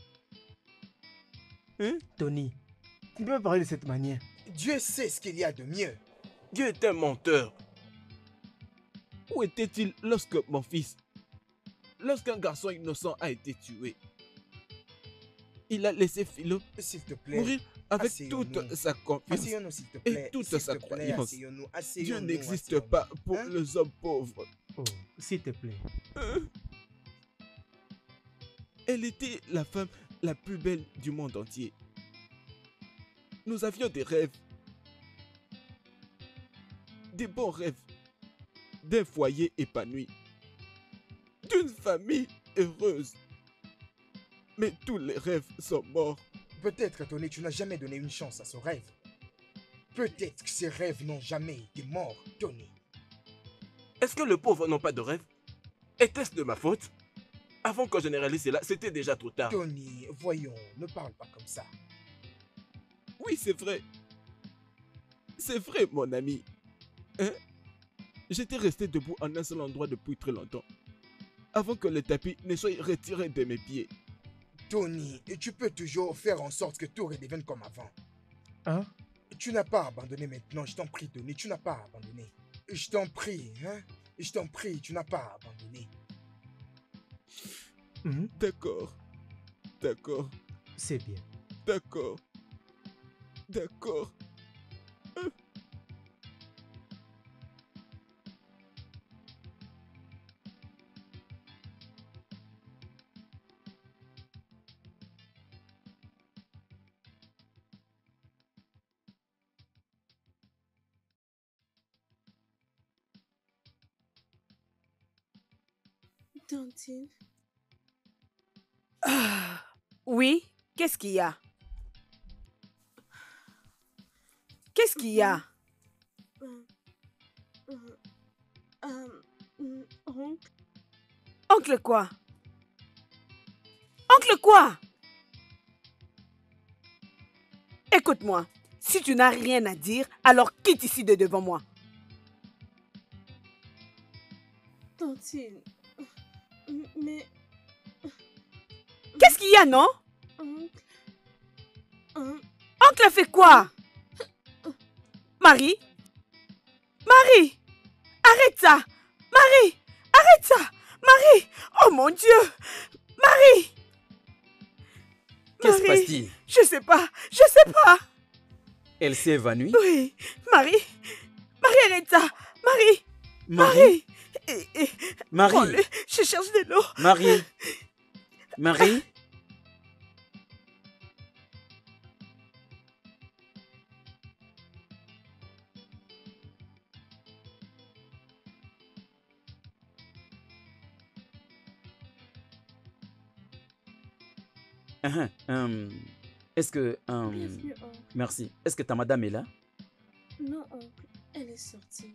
Hein? Tony, tu ne peux pas parler de cette manière. Dieu sait ce qu'il y a de mieux. Dieu est un menteur. Où était-il lorsque mon fils, lorsqu'un garçon innocent a été tué? Il a laissé Philo s'il te plaît, mourir avec toute sa confiance asseyons-nous, s'il te plaît. et toute sa croyance. Asseyons-nous, Dieu n'existe pas pour les hommes pauvres. Oh, s'il te plaît. Elle était la femme la plus belle du monde entier. Nous avions des rêves. Des bons rêves. D'un foyer épanoui. D'une famille heureuse. Mais tous les rêves sont morts. Peut-être, Tony, tu n'as jamais donné une chance à ce rêve. Peut-être que ces rêves n'ont jamais été morts, Tony. Est-ce que les pauvres n'ont pas de rêve? Était-ce de ma faute? Avant que je ne réalise cela, c'était déjà trop tard. Tony, voyons, ne parle pas comme ça. Oui, c'est vrai. C'est vrai, mon ami. Hein? J'étais resté debout en un seul endroit depuis très longtemps. Avant que le tapis ne soit retiré de mes pieds. Tony, tu peux toujours faire en sorte que tout redevienne comme avant. Hein? Tu n'as pas abandonné maintenant, je t'en prie, Tony, tu n'as pas abandonné. Je t'en prie, hein? Je t'en prie, tu n'as pas abandonné. D'accord. D'accord. C'est bien. D'accord. D'accord. Tantine. Oui, qu'est-ce qu'il y a? Qu'est-ce qu'il y a? Oncle. Oncle quoi? Oncle quoi? Écoute-moi, si tu n'as rien à dire, alors quitte ici de devant moi. Tantine. Mais... Qu'est-ce qu'il y a, non? Oncle a fait quoi? Marie? Marie! Arrête ça! Marie! Arrête ça! Marie! Oh mon Dieu! Marie! Qu'est-ce qui se passe-t-il? Je sais pas! Je sais pas! Elle s'est évanouie? Oui! Marie! Marie, arrête ça! Marie! Marie? Marie. Prends-le, je cherche de l'eau. Marie. Marie. Est-ce que... Bienvenue, oncle. merci. Est-ce que ta madame est là? Non, oncle, elle est sortie.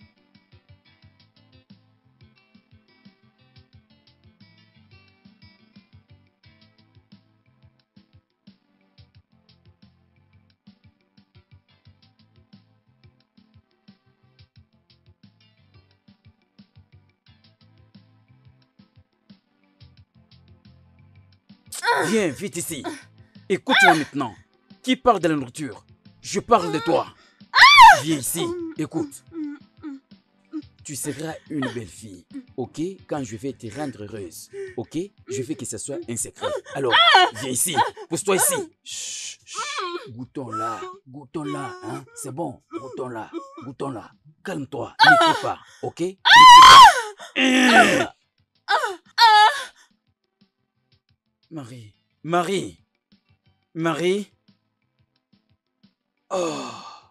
Viens, vite ici. Écoute-moi maintenant. Qui parle de la nourriture? Je parle de toi. Viens ici, écoute. Tu seras une belle fille, ok? Quand je vais te rendre heureuse, ok? Je veux que ce soit un secret. Alors, viens ici, pousse-toi ici. Chut, chut. Goûtons-la, goûtons-la, hein? C'est bon, goûtons-la, goûtons-la. Calme-toi, n'écoute pas, ok? N'écoute pas. Marie, Marie, Marie. Oh.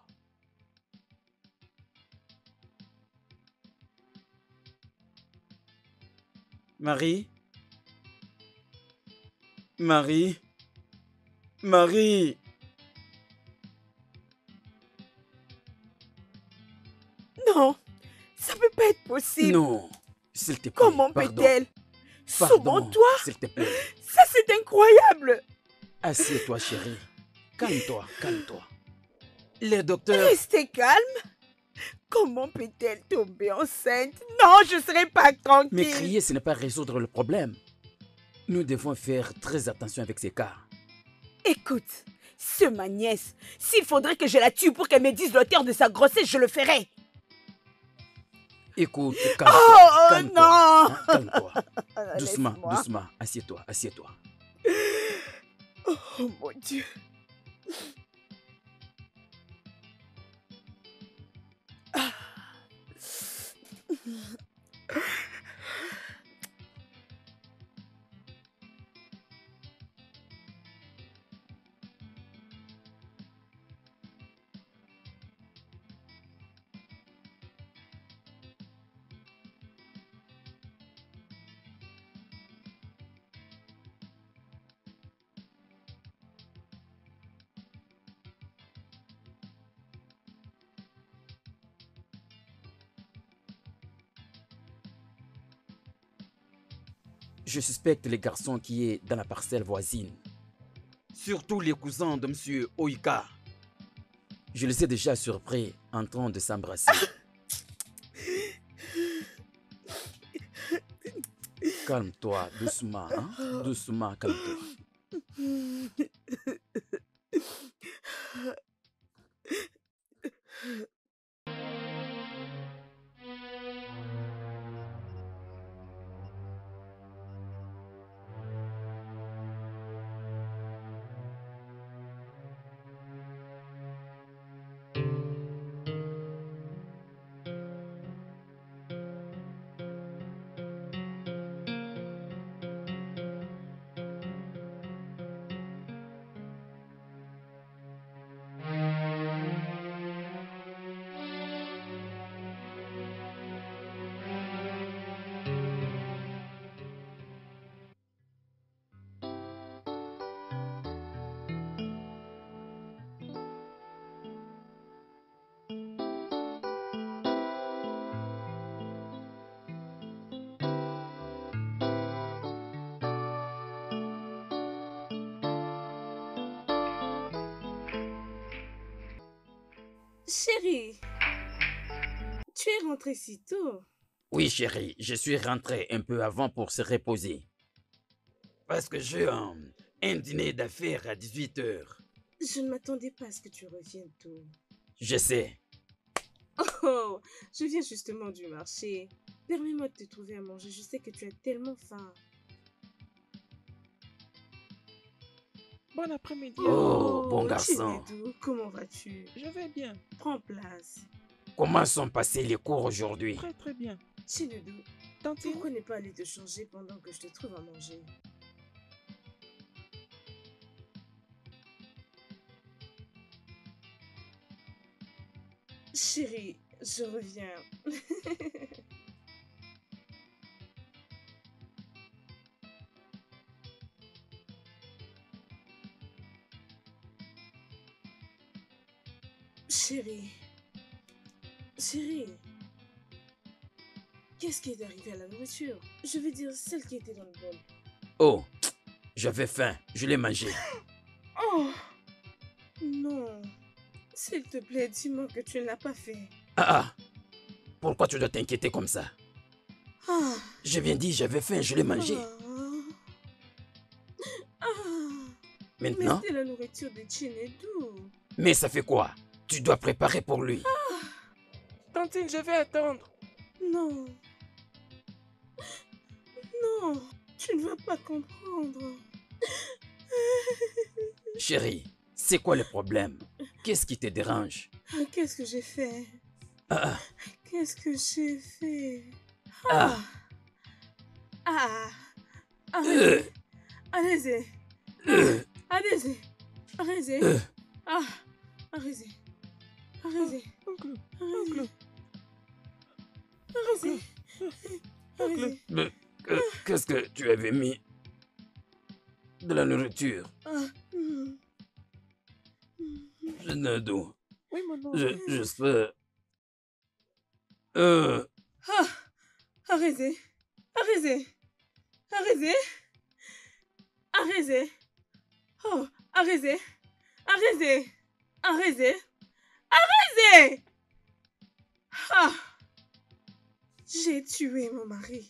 Marie, Marie, Marie. Non, ça peut pas être possible. Non, s'il te plaît. Comment pardon. peut-elle? Pardon, Souvent toi? s'il te plaît. Ça c'est incroyable. Assieds-toi, chérie. Calme-toi, calme-toi. Les docteurs... Restez calme. Comment peut-elle tomber enceinte? Non, je serai pas tranquille. Mais crier, ce n'est pas résoudre le problème. Nous devons faire très attention avec ces cas. Écoute, c'est ma nièce. S'il faudrait que je la tue pour qu'elle me dise l'auteur de sa grossesse, je le ferai. Écoute, calme-toi. Oh, calme-toi, non. hein, calme-toi. Doucement, Laisse-moi. doucement. Assieds-toi, assieds-toi. Oh mon Dieu. Je suspecte les garçons qui est dans la parcelle voisine. Surtout les cousins de M. Oika. Je les ai déjà surpris en train de s'embrasser. Calme-toi, doucement, hein? Doucement, calme-toi. Chérie, tu es rentrée si tôt. Oui, chérie, je suis rentré un peu avant pour se reposer. Parce que j'ai un dîner d'affaires à 18h. Je ne m'attendais pas à ce que tu reviennes tôt. Je sais. Oh, je viens justement du marché. Permets-moi de te trouver à manger. Je sais que tu as tellement faim. Bon après-midi. Oh, bon garçon. Chéridou, comment vas-tu? Je vais bien. Prends place. Comment sont passés les cours aujourd'hui? Très très bien. Chinedu, Tantine, pourquoi ne pas aller te changer pendant que je te trouve à manger? Chérie, je reviens. Chérie, chérie, qu'est-ce qui est arrivé à la nourriture? Je veux dire, celle qui était dans le bol. Oh, j'avais faim, je l'ai mangé. Oh, non. S'il te plaît, dis-moi que tu ne l'as pas fait. Ah, pourquoi tu dois t'inquiéter comme ça? Ah, J'ai bien dit, j'avais faim, je l'ai mangé. ah. Mais Maintenant, c'était la nourriture de Chinedu. mais ça fait quoi? Tu dois préparer pour lui. Tantine, je vais attendre. Non. Non, tu ne vas pas comprendre. Chérie, c'est quoi le problème? Qu'est-ce qui te dérange? Qu'est-ce que j'ai fait? Ah, Qu'est-ce que j'ai fait? ah, Ah. euh, Allez-y. euh, Allez-y. Allez-y. euh. Ah. Allez-y. Allez-y. Oncle, Allez-y. oncle, Allez-y. oncle. Allez-y. Mais qu'est-ce que tu avais mis? De la nourriture. Ah. Chinedu, Oui, mon oncle. j'espère. Ah. Arrêtez. Arrêtez. Arrêtez. Arrêtez. Oh, arrêtez. Arrêtez. Arrêtez. Arrêtez. Ah. J'ai tué mon mari.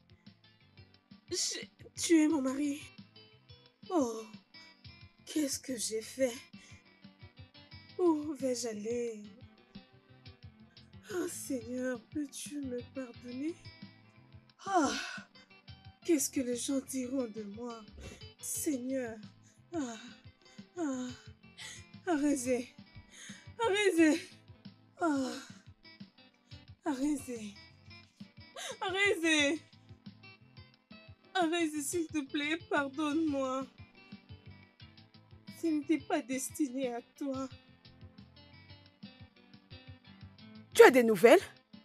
J'ai tué mon mari. Oh, qu'est-ce que j'ai fait? Où vais-je aller? Oh Seigneur, peux-tu me pardonner? Ah, qu'est-ce que les gens diront de moi? Seigneur, arrêtez, arrêtez, arrêtez, arrêtez, arrêtez s'il te plaît, pardonne-moi. Ce n'était pas destiné à toi. Tu as des nouvelles?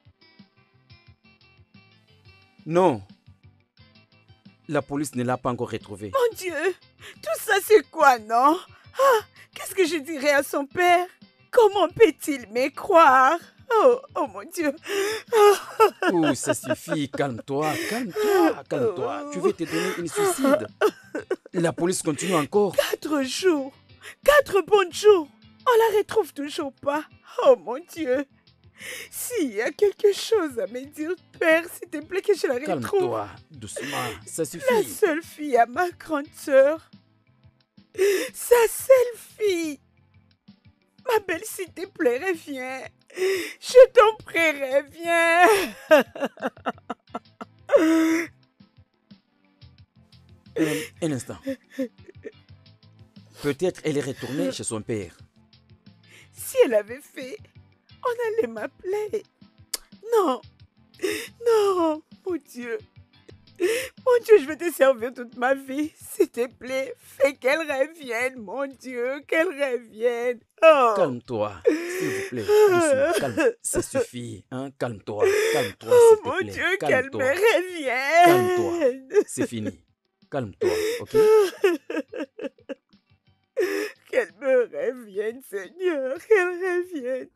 Non. La police ne l'a pas encore retrouvé. Mon Dieu, tout ça c'est quoi, non? Ah, qu'est-ce que je dirais à son père? Comment peut-il me croire? Oh, oh mon Dieu. Oh, ça suffit, calme-toi, calme-toi, calme-toi. Tu veux te donner une suicide. La police continue encore. 4 jours, 4 bons jours. On la retrouve toujours pas. Oh mon Dieu. S'il y a quelque chose à me dire, père, s'il te plaît que je la retrouve. Calme-toi, doucement, ça La suffit. seule fille à ma grande sœur. Sa seule fille. Ma belle, s'il te plaît, reviens. Je t'en prie, reviens. Un instant. Peut-être elle est retournée chez son père. Si elle avait fait, on allait m'appeler. Non, non, mon Dieu. Mon Dieu, je vais te servir toute ma vie. S'il te plaît, fais qu'elle revienne, mon Dieu, qu'elle revienne. Oh. Calme-toi, s'il vous plaît. Doucement, calme. Ça suffit, hein. Calme-toi, calme-toi, Oh s'il te mon plaît. Dieu, qu'elle Calme-toi. me revienne. Calme-toi. C'est fini. Calme-toi, ok? Qu'elle me revienne, Seigneur, qu'elle revienne.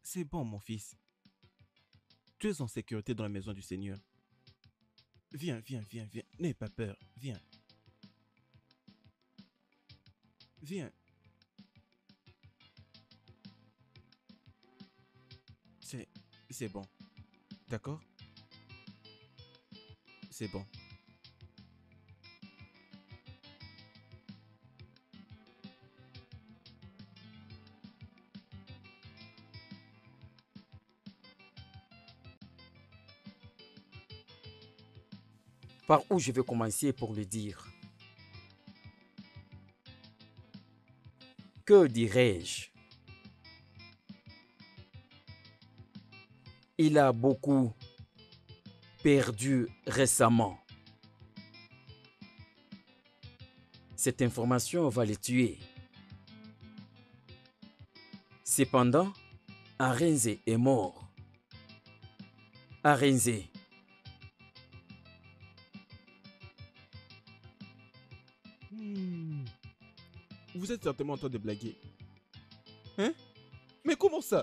C'est bon, mon fils. Tu es en sécurité dans la maison du Seigneur. Viens, viens, viens, viens. N'aie pas peur. Viens. Viens. C'est bon. D'accord? C'est bon. Par où je vais commencer pour le dire? Que dirais-je? Il a beaucoup perdu récemment. Cette information va le tuer. Cependant, Arenze est mort. Arenze. Vous êtes certainement en train de blaguer. Hein? Mais comment ça?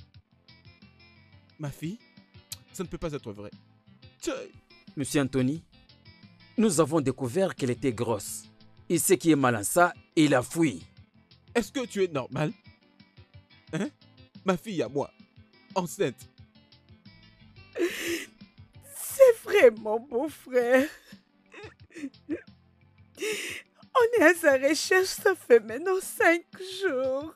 Ma fille? Ça ne peut pas être vrai. Monsieur Anthony, nous avons découvert qu'elle était grosse. Et ce qui est mal en ça, il a fui. Est-ce que tu es normal? Hein? Ma fille à moi, enceinte. C'est vrai, mon beau-frère. On est à sa recherche, ça fait maintenant 5 jours.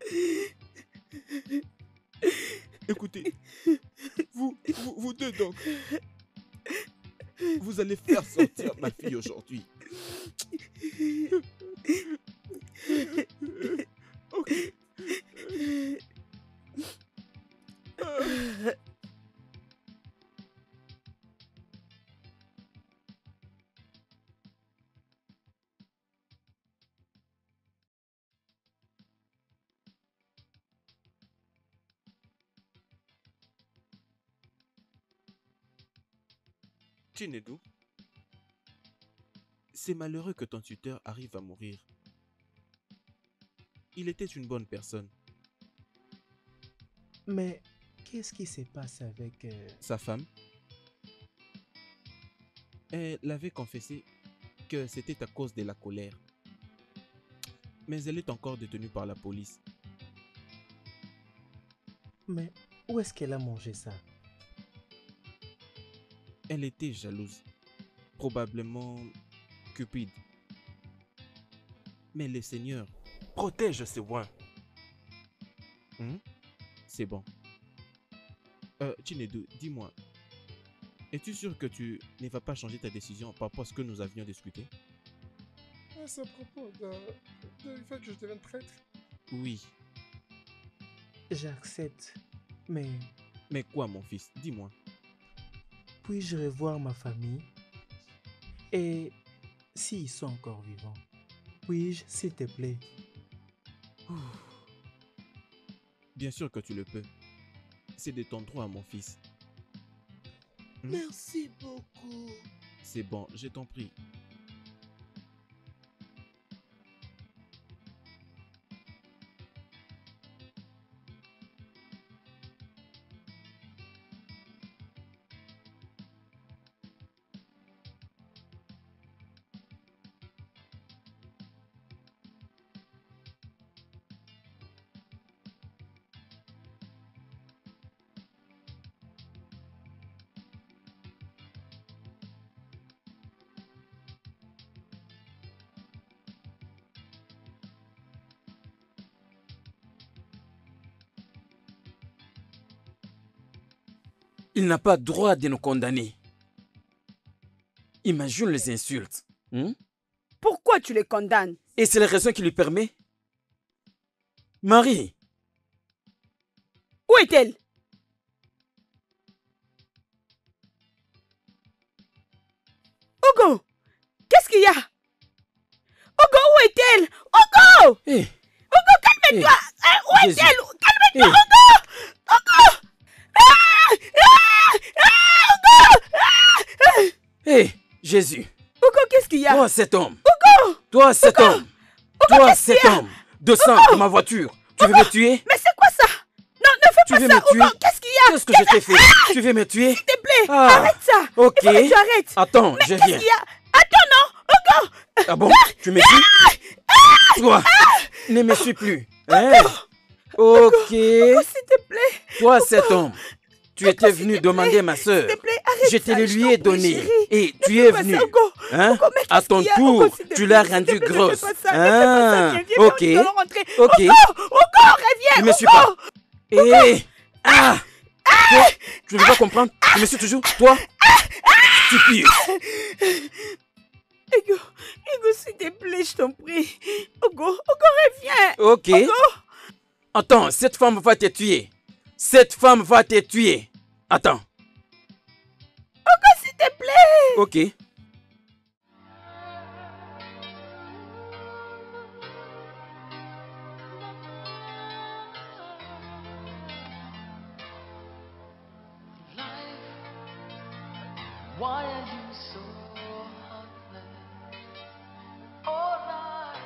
Écoutez, vous deux donc, vous allez faire sortir ma fille aujourd'hui. Ok. Chinedu, c'est malheureux que ton tuteur arrive à mourir. Il était une bonne personne. Mais qu'est-ce qui se passe avec... Sa femme? Elle avait confessé que c'était à cause de la colère. Mais elle est encore détenue par la police. Mais où est-ce qu'elle a mangé ça? Elle était jalouse. Probablement cupide. Mais le Seigneur protège ses oins. C'est bon. Chinedu, dis-moi. Es-tu sûr que tu ne vas pas changer ta décision par rapport à ce que nous avions discuté? C'est à propos du fait que je devienne prêtre. Oui. J'accepte. Mais... Mais quoi, mon fils? Dis-moi. Puis-je revoir ma famille? Et s'ils sont encore vivants, puis-je, s'il te plaît? Bien sûr que tu le peux. C'est de ton droit, mon fils. Merci beaucoup. C'est bon, je t'en prie. Il n'a pas droit de nous condamner. Imagine les insultes. Pourquoi tu les condamnes? Et c'est la raison qui lui permet. Marie. Où est-elle? Hugo, qu'est-ce qu'il y a? Hugo, où est-elle? Hugo! Hugo, calme-toi! Où est-elle? Calme-toi, Hugo! Hugo! Jésus. Hugo, qu'est-ce qu'il y a? Toi, cet homme. Hugo! Toi, cet homme. Toi, cet homme. Descends de ma voiture. Tu veux me tuer? Mais c'est quoi ça? Non, ne fais Tu veux me tuer? Qu'est-ce qu'il y a? Qu'est-ce que je t'ai fait? Tu veux me tuer? S'il te plaît, Ah, arrête ça. ok. Il faut que tu arrêtes. Attends, Mais je qu'est-ce viens. qu'il y a? Attends, non, encore. Ah bon? Tu me tues? Toi, ne me suis plus. Hein? Ok. S'il te plaît. Toi, cet homme, tu étais venu demander ma soeur. S'il te plaît, arrête Je te ça, le je lui t'en ai prie, donné. chérie. Et Ne tu fais es pas ça, venu. Hugo. Hein? Hugo, mais À qu'est-ce ton qu'il y a? tour, Hugo, s'il te tu plaît, l'as s'il te rendue plaît, ne grosse. fais pas ça, ne fais pas ça. Hein? Viens, Ok. nous allons rentrer. Ok. Hugo, reviens. Je me suis Hugo. pas. Eh! Ah! Toi, tu ne veux pas comprendre? Je me suis toujours. Toi? Stupide. Hugo, s'il te plaît, je t'en prie. Hugo, reviens. Ok. Hugo. Attends, cette femme va te tuer. Cette femme va te tuer. Attends. Hugo, s'il te plaît. Ok. Why are you so heartless? Oh life,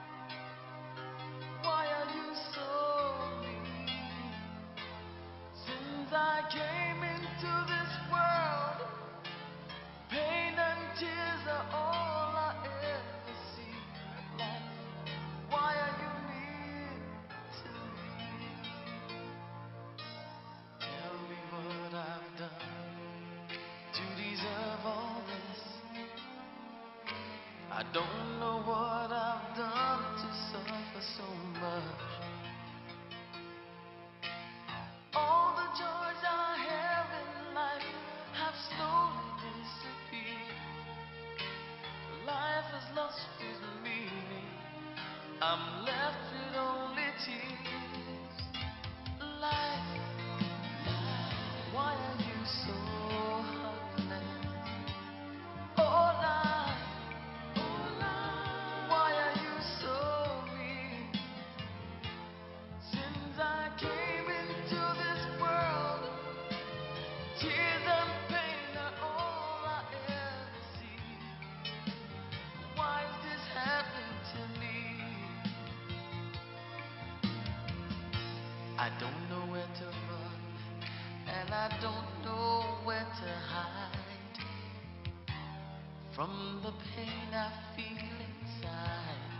why are you so mean? Since I came into this world, pain and tears are all I ever see. Life, why are you mean to me? Tell me what I've done to deserve all this. I don't know what I've done to suffer so much. All the joys I have in life have slowly disappeared. Life has lost its meaning. I'm left with only tears. Life, why are you so heartless? Oh life, why are you so mean? Since I came into this world, tears and pain are all I ever see. Why is this happening to me? I don't know where to run, and I don't know where to hide from the pain I feel inside.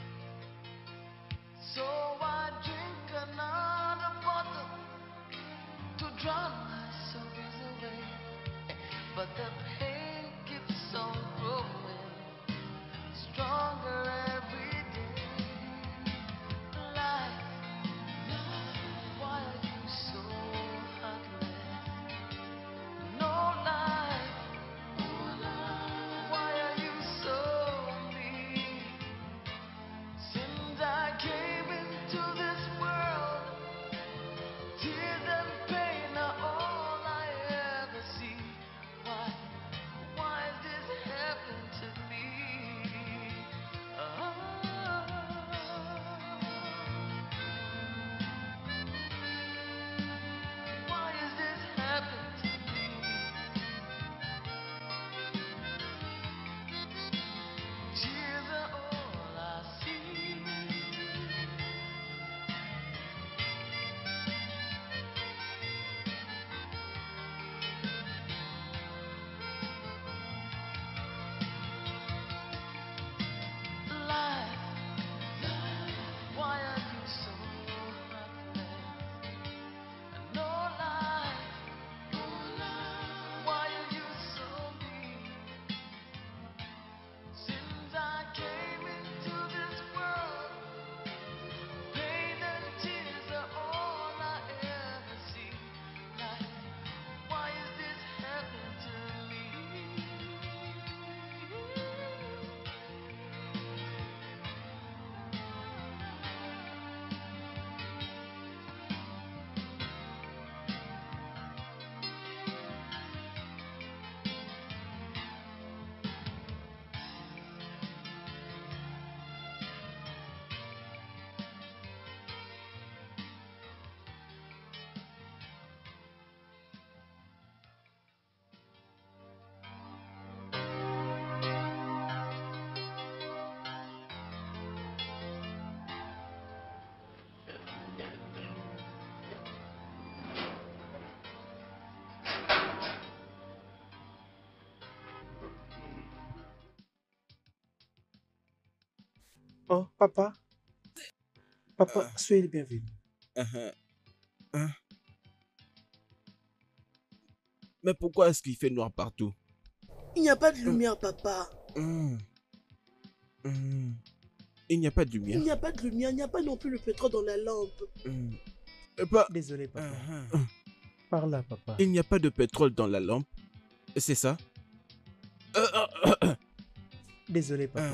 So I drink another bottle to drown my sorrows away, but the pain keeps on growing stronger every day. Life, why are you so heartless? No life, why are you so mean? Since I came into this world, tears and pain are all I ever see. Why Oh, papa. Papa, soyez le bienvenu. Mais pourquoi est-ce qu'il fait noir partout? Il n'y a pas de lumière, papa. Il n'y a pas de lumière. Il n'y a pas de lumière, il n'y a pas non plus le pétrole dans la lampe. Désolé, papa. Par là, papa. Il n'y a pas de pétrole dans la lampe. C'est ça? Désolé, papa.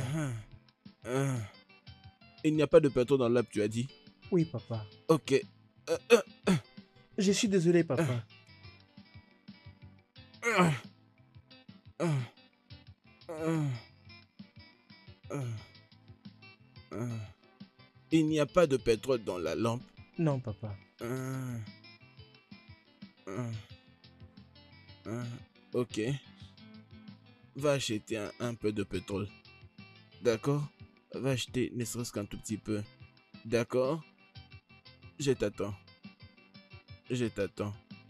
Il n'y a pas de pétrole dans la lampe, tu as dit? Oui, papa. Ok. Je suis désolé, papa. Il n'y a pas de pétrole dans la lampe. Non, papa. Ok. Va acheter un peu de pétrole. D'accord? Va acheter ne serait-ce qu'un tout petit peu. D'accord? Je t'attends. Je t'attends.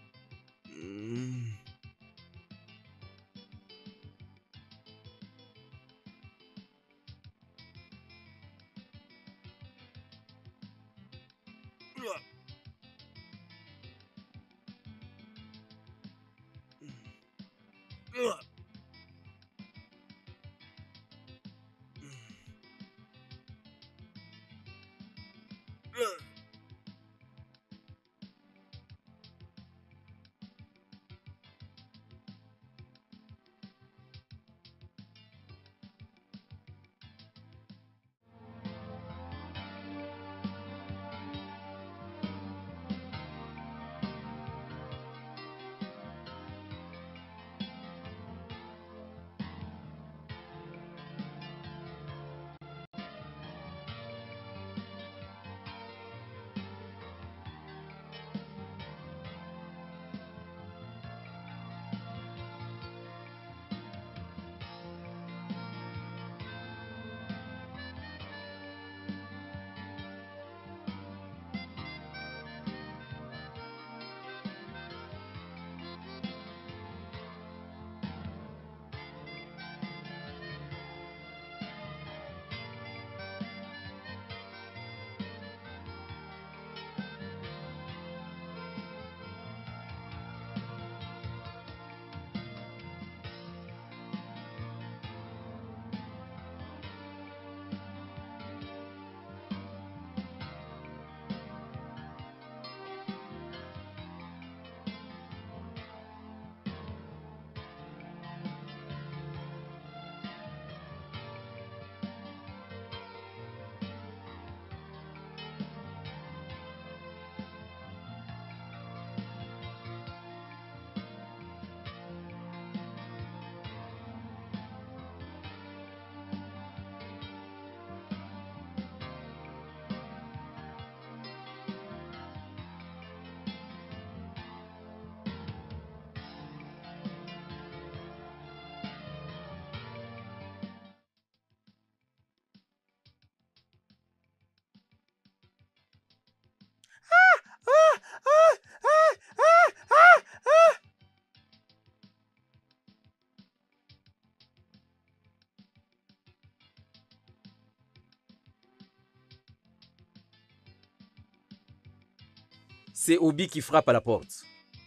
C'est Obi qui frappe à la porte.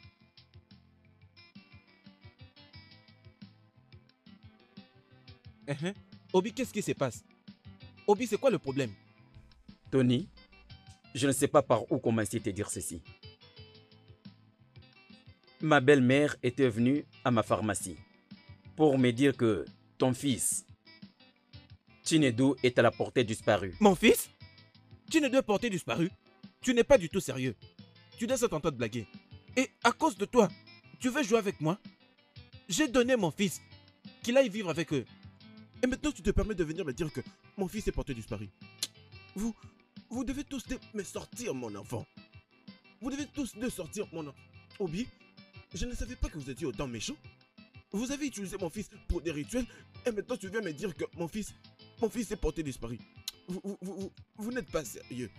Obi, qu'est-ce qui se passe? Obi, c'est quoi le problème? Tony, je ne sais pas par où commencer à te dire ceci. Ma belle-mère était venue à ma pharmacie pour me dire que ton fils, Chinedu, est à la portée disparue. Mon fils? Chinedu est porté disparu? Tu n'es pas du tout sérieux. Tu dois être en train de blaguer. Et à cause de toi, tu veux jouer avec moi? J'ai donné mon fils, qu'il aille vivre avec eux. Et maintenant tu te permets de venir me dire que mon fils est porté disparu. Vous devez tous me sortir, mon enfant. Vous devez tous de sortir, mon enfant. Obi, je ne savais pas que vous étiez autant méchant. Vous avez utilisé mon fils pour des rituels et maintenant tu viens me dire que mon fils est porté disparu. Vous n'êtes pas sérieux.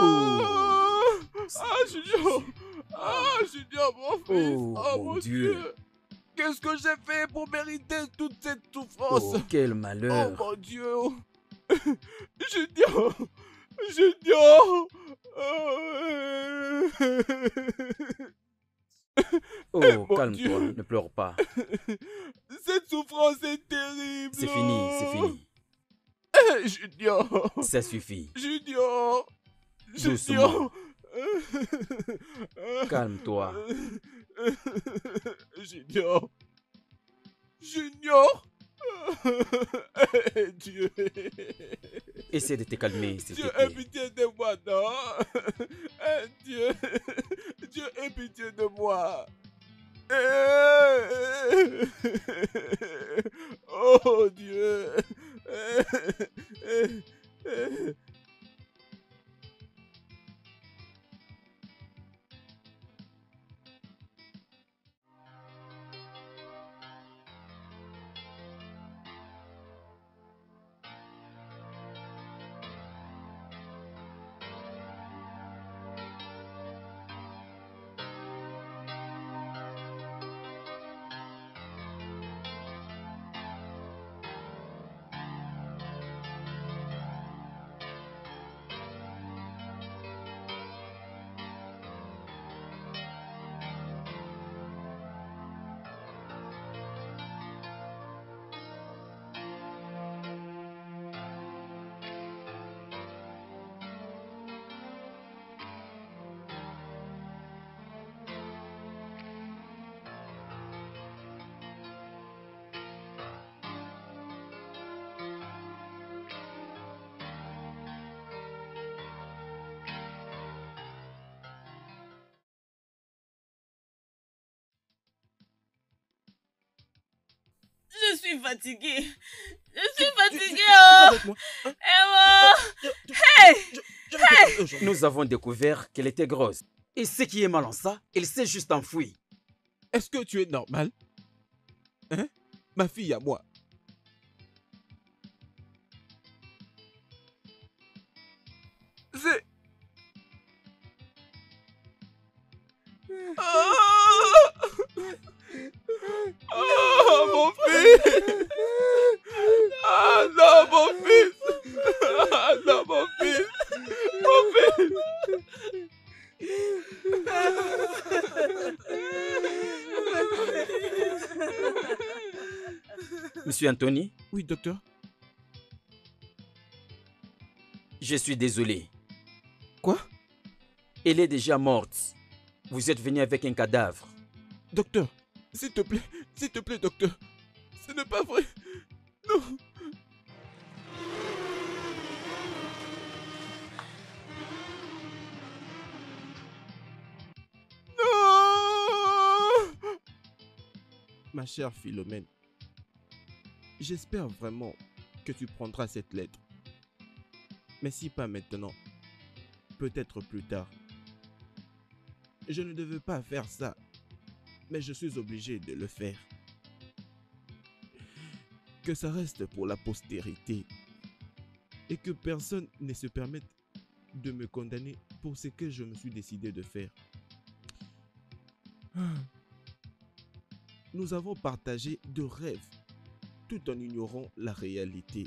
Junior. Junior, mon fils. Oh, mon Dieu. Qu'est-ce que j'ai fait pour mériter toute cette souffrance? Oh, quel malheur. Oh, mon Dieu. Junior. Junior. Oh, calme-toi, ne pleure pas. Cette souffrance est terrible. C'est fini, c'est fini. Junior. Ça suffit. Junior. Doucement. Calme-toi. Junior. Junior. Dieu. Essaie de te calmer, s'il te Dieu, plaît. aie pitié de moi, non? Dieu. Dieu, aie pitié de moi. Oh Dieu. Je suis fatiguée. Je suis fatiguée. Hey! Nous avons découvert qu'elle était grosse. Et ce qui est mal en ça, elle s'est juste enfuie. Est-ce que tu es normal? Hein? Ma fille à moi. C'est... Oh, mon fils! Ah non, mon fils! Ah non, mon fils! Mon fils! Monsieur Anthony? Oui, docteur? Je suis désolé. Quoi? Elle est déjà morte. Vous êtes venu avec un cadavre. Docteur, s'il te plaît, docteur. Ce n'est pas vrai. Non. Non. Ma chère Philomène, j'espère vraiment que tu prendras cette lettre. Mais si pas maintenant, peut-être plus tard. Je ne devais pas faire ça, mais je suis obligé de le faire. Que ça reste pour la postérité et que personne ne se permette de me condamner pour ce que je me suis décidé de faire. Nous avons partagé de rêves tout en ignorant la réalité.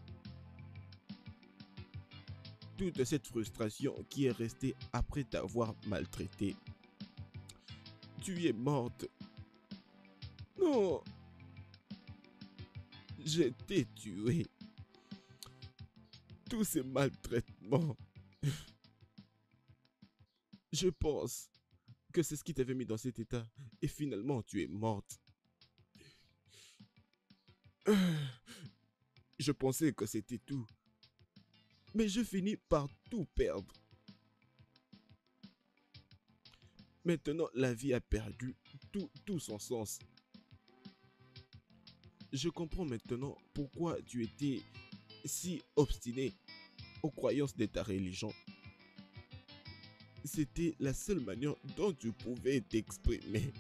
Toute cette frustration qui est restée après t'avoir maltraité. Tu es morte. Non. Je t'ai tué. Tous ces maltraitements. Je pense que c'est ce qui t'avait mis dans cet état. Et finalement, tu es morte. Je pensais que c'était tout. Mais je finis par tout perdre. Maintenant, la vie a perdu tout son sens. Je comprends maintenant pourquoi tu étais si obstiné aux croyances de ta religion. C'était la seule manière dont tu pouvais t'exprimer.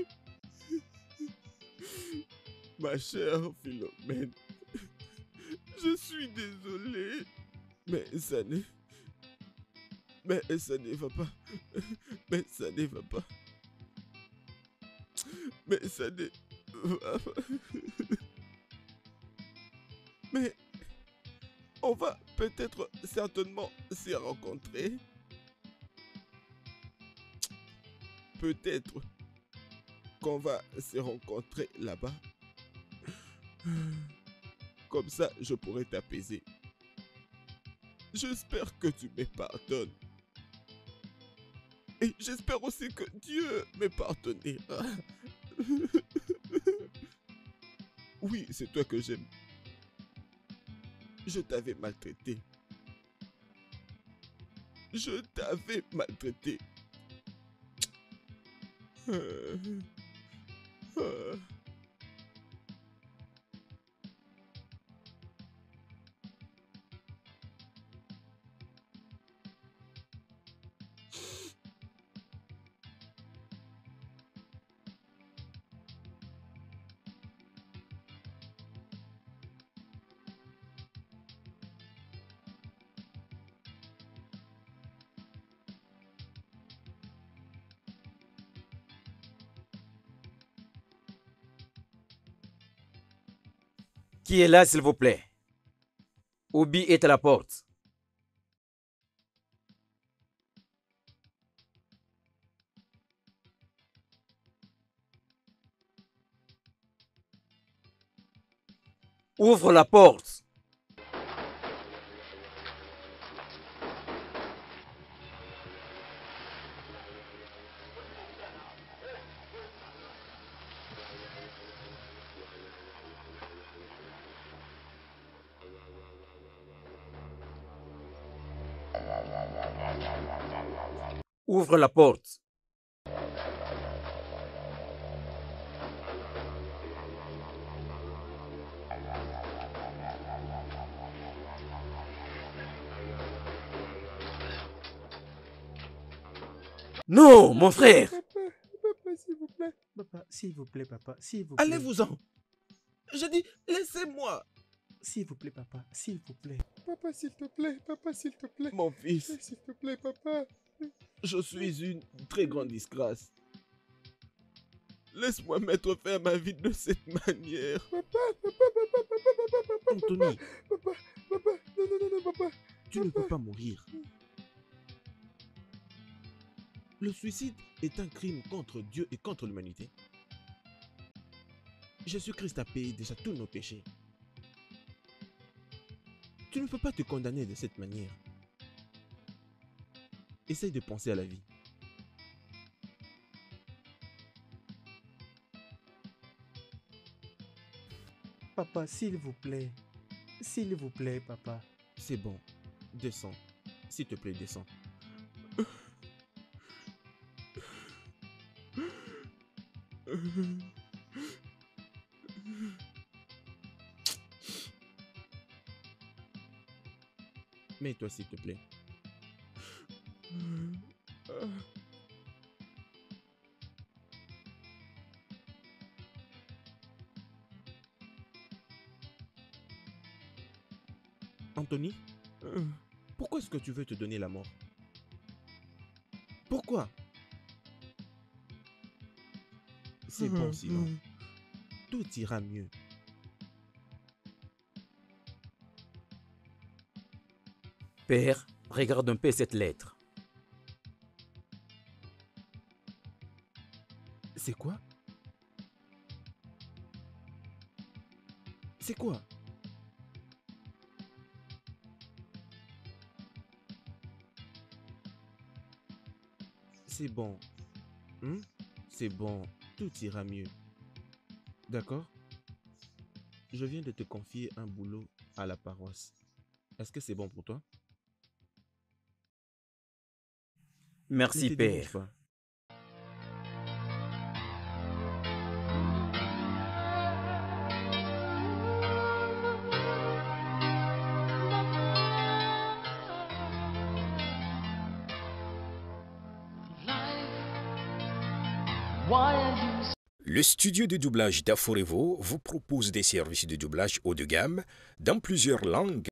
Ma chère Philomène, Je suis désolé. Mais ça ne va pas. Mais ça ne va pas. Mais ça ne va pas. Mais on va peut-être certainement s'y rencontrer. Peut-être qu'on va se rencontrer là-bas. Comme ça, je pourrai t'apaiser. J'espère que tu me pardonnes. Et j'espère aussi que Dieu me pardonnera. Oui, c'est toi que j'aime. Je t'avais maltraité. Je t'avais maltraité. Qui est là, s'il vous plaît? Obi est à la porte. Ouvre la porte. Ouvre la porte. Non, mon frère. Papa, s'il vous plaît. Papa, s'il vous plaît, papa, s'il vous plaît. Allez-vous-en. Je dis, laissez-moi. S'il vous plaît, papa, s'il vous plaît. Papa, s'il te plaît, papa, s'il te plaît. Mon fils. S'il te plaît, papa. Je suis une très grande disgrâce. Laisse-moi mettre fin à ma vie de cette manière. Papa, papa. Anthony. Papa, non, papa. Tu ne peux pas mourir. Le suicide est un crime contre Dieu et contre l'humanité. Jésus-Christ a payé déjà tous nos péchés. Tu ne peux pas te condamner de cette manière. Essaye de penser à la vie. Papa, s'il vous plaît. S'il vous plaît, papa. C'est bon. Descends. S'il te plaît, descends. Mets-toi, s'il te plaît. Anthony, pourquoi est-ce que tu veux te donner la mort? Pourquoi? C'est bon, sinon. Tout ira mieux. Père, regarde un peu cette lettre. C'est quoi? C'est quoi? C'est bon. C'est bon. Tout ira mieux. D'accord? Je viens de te confier un boulot à la paroisse. Est-ce que c'est bon pour toi? Merci, Ne te dérange Père. pas. Le studio de doublage d'Aforevo vous propose des services de doublage haut de gamme dans plusieurs langues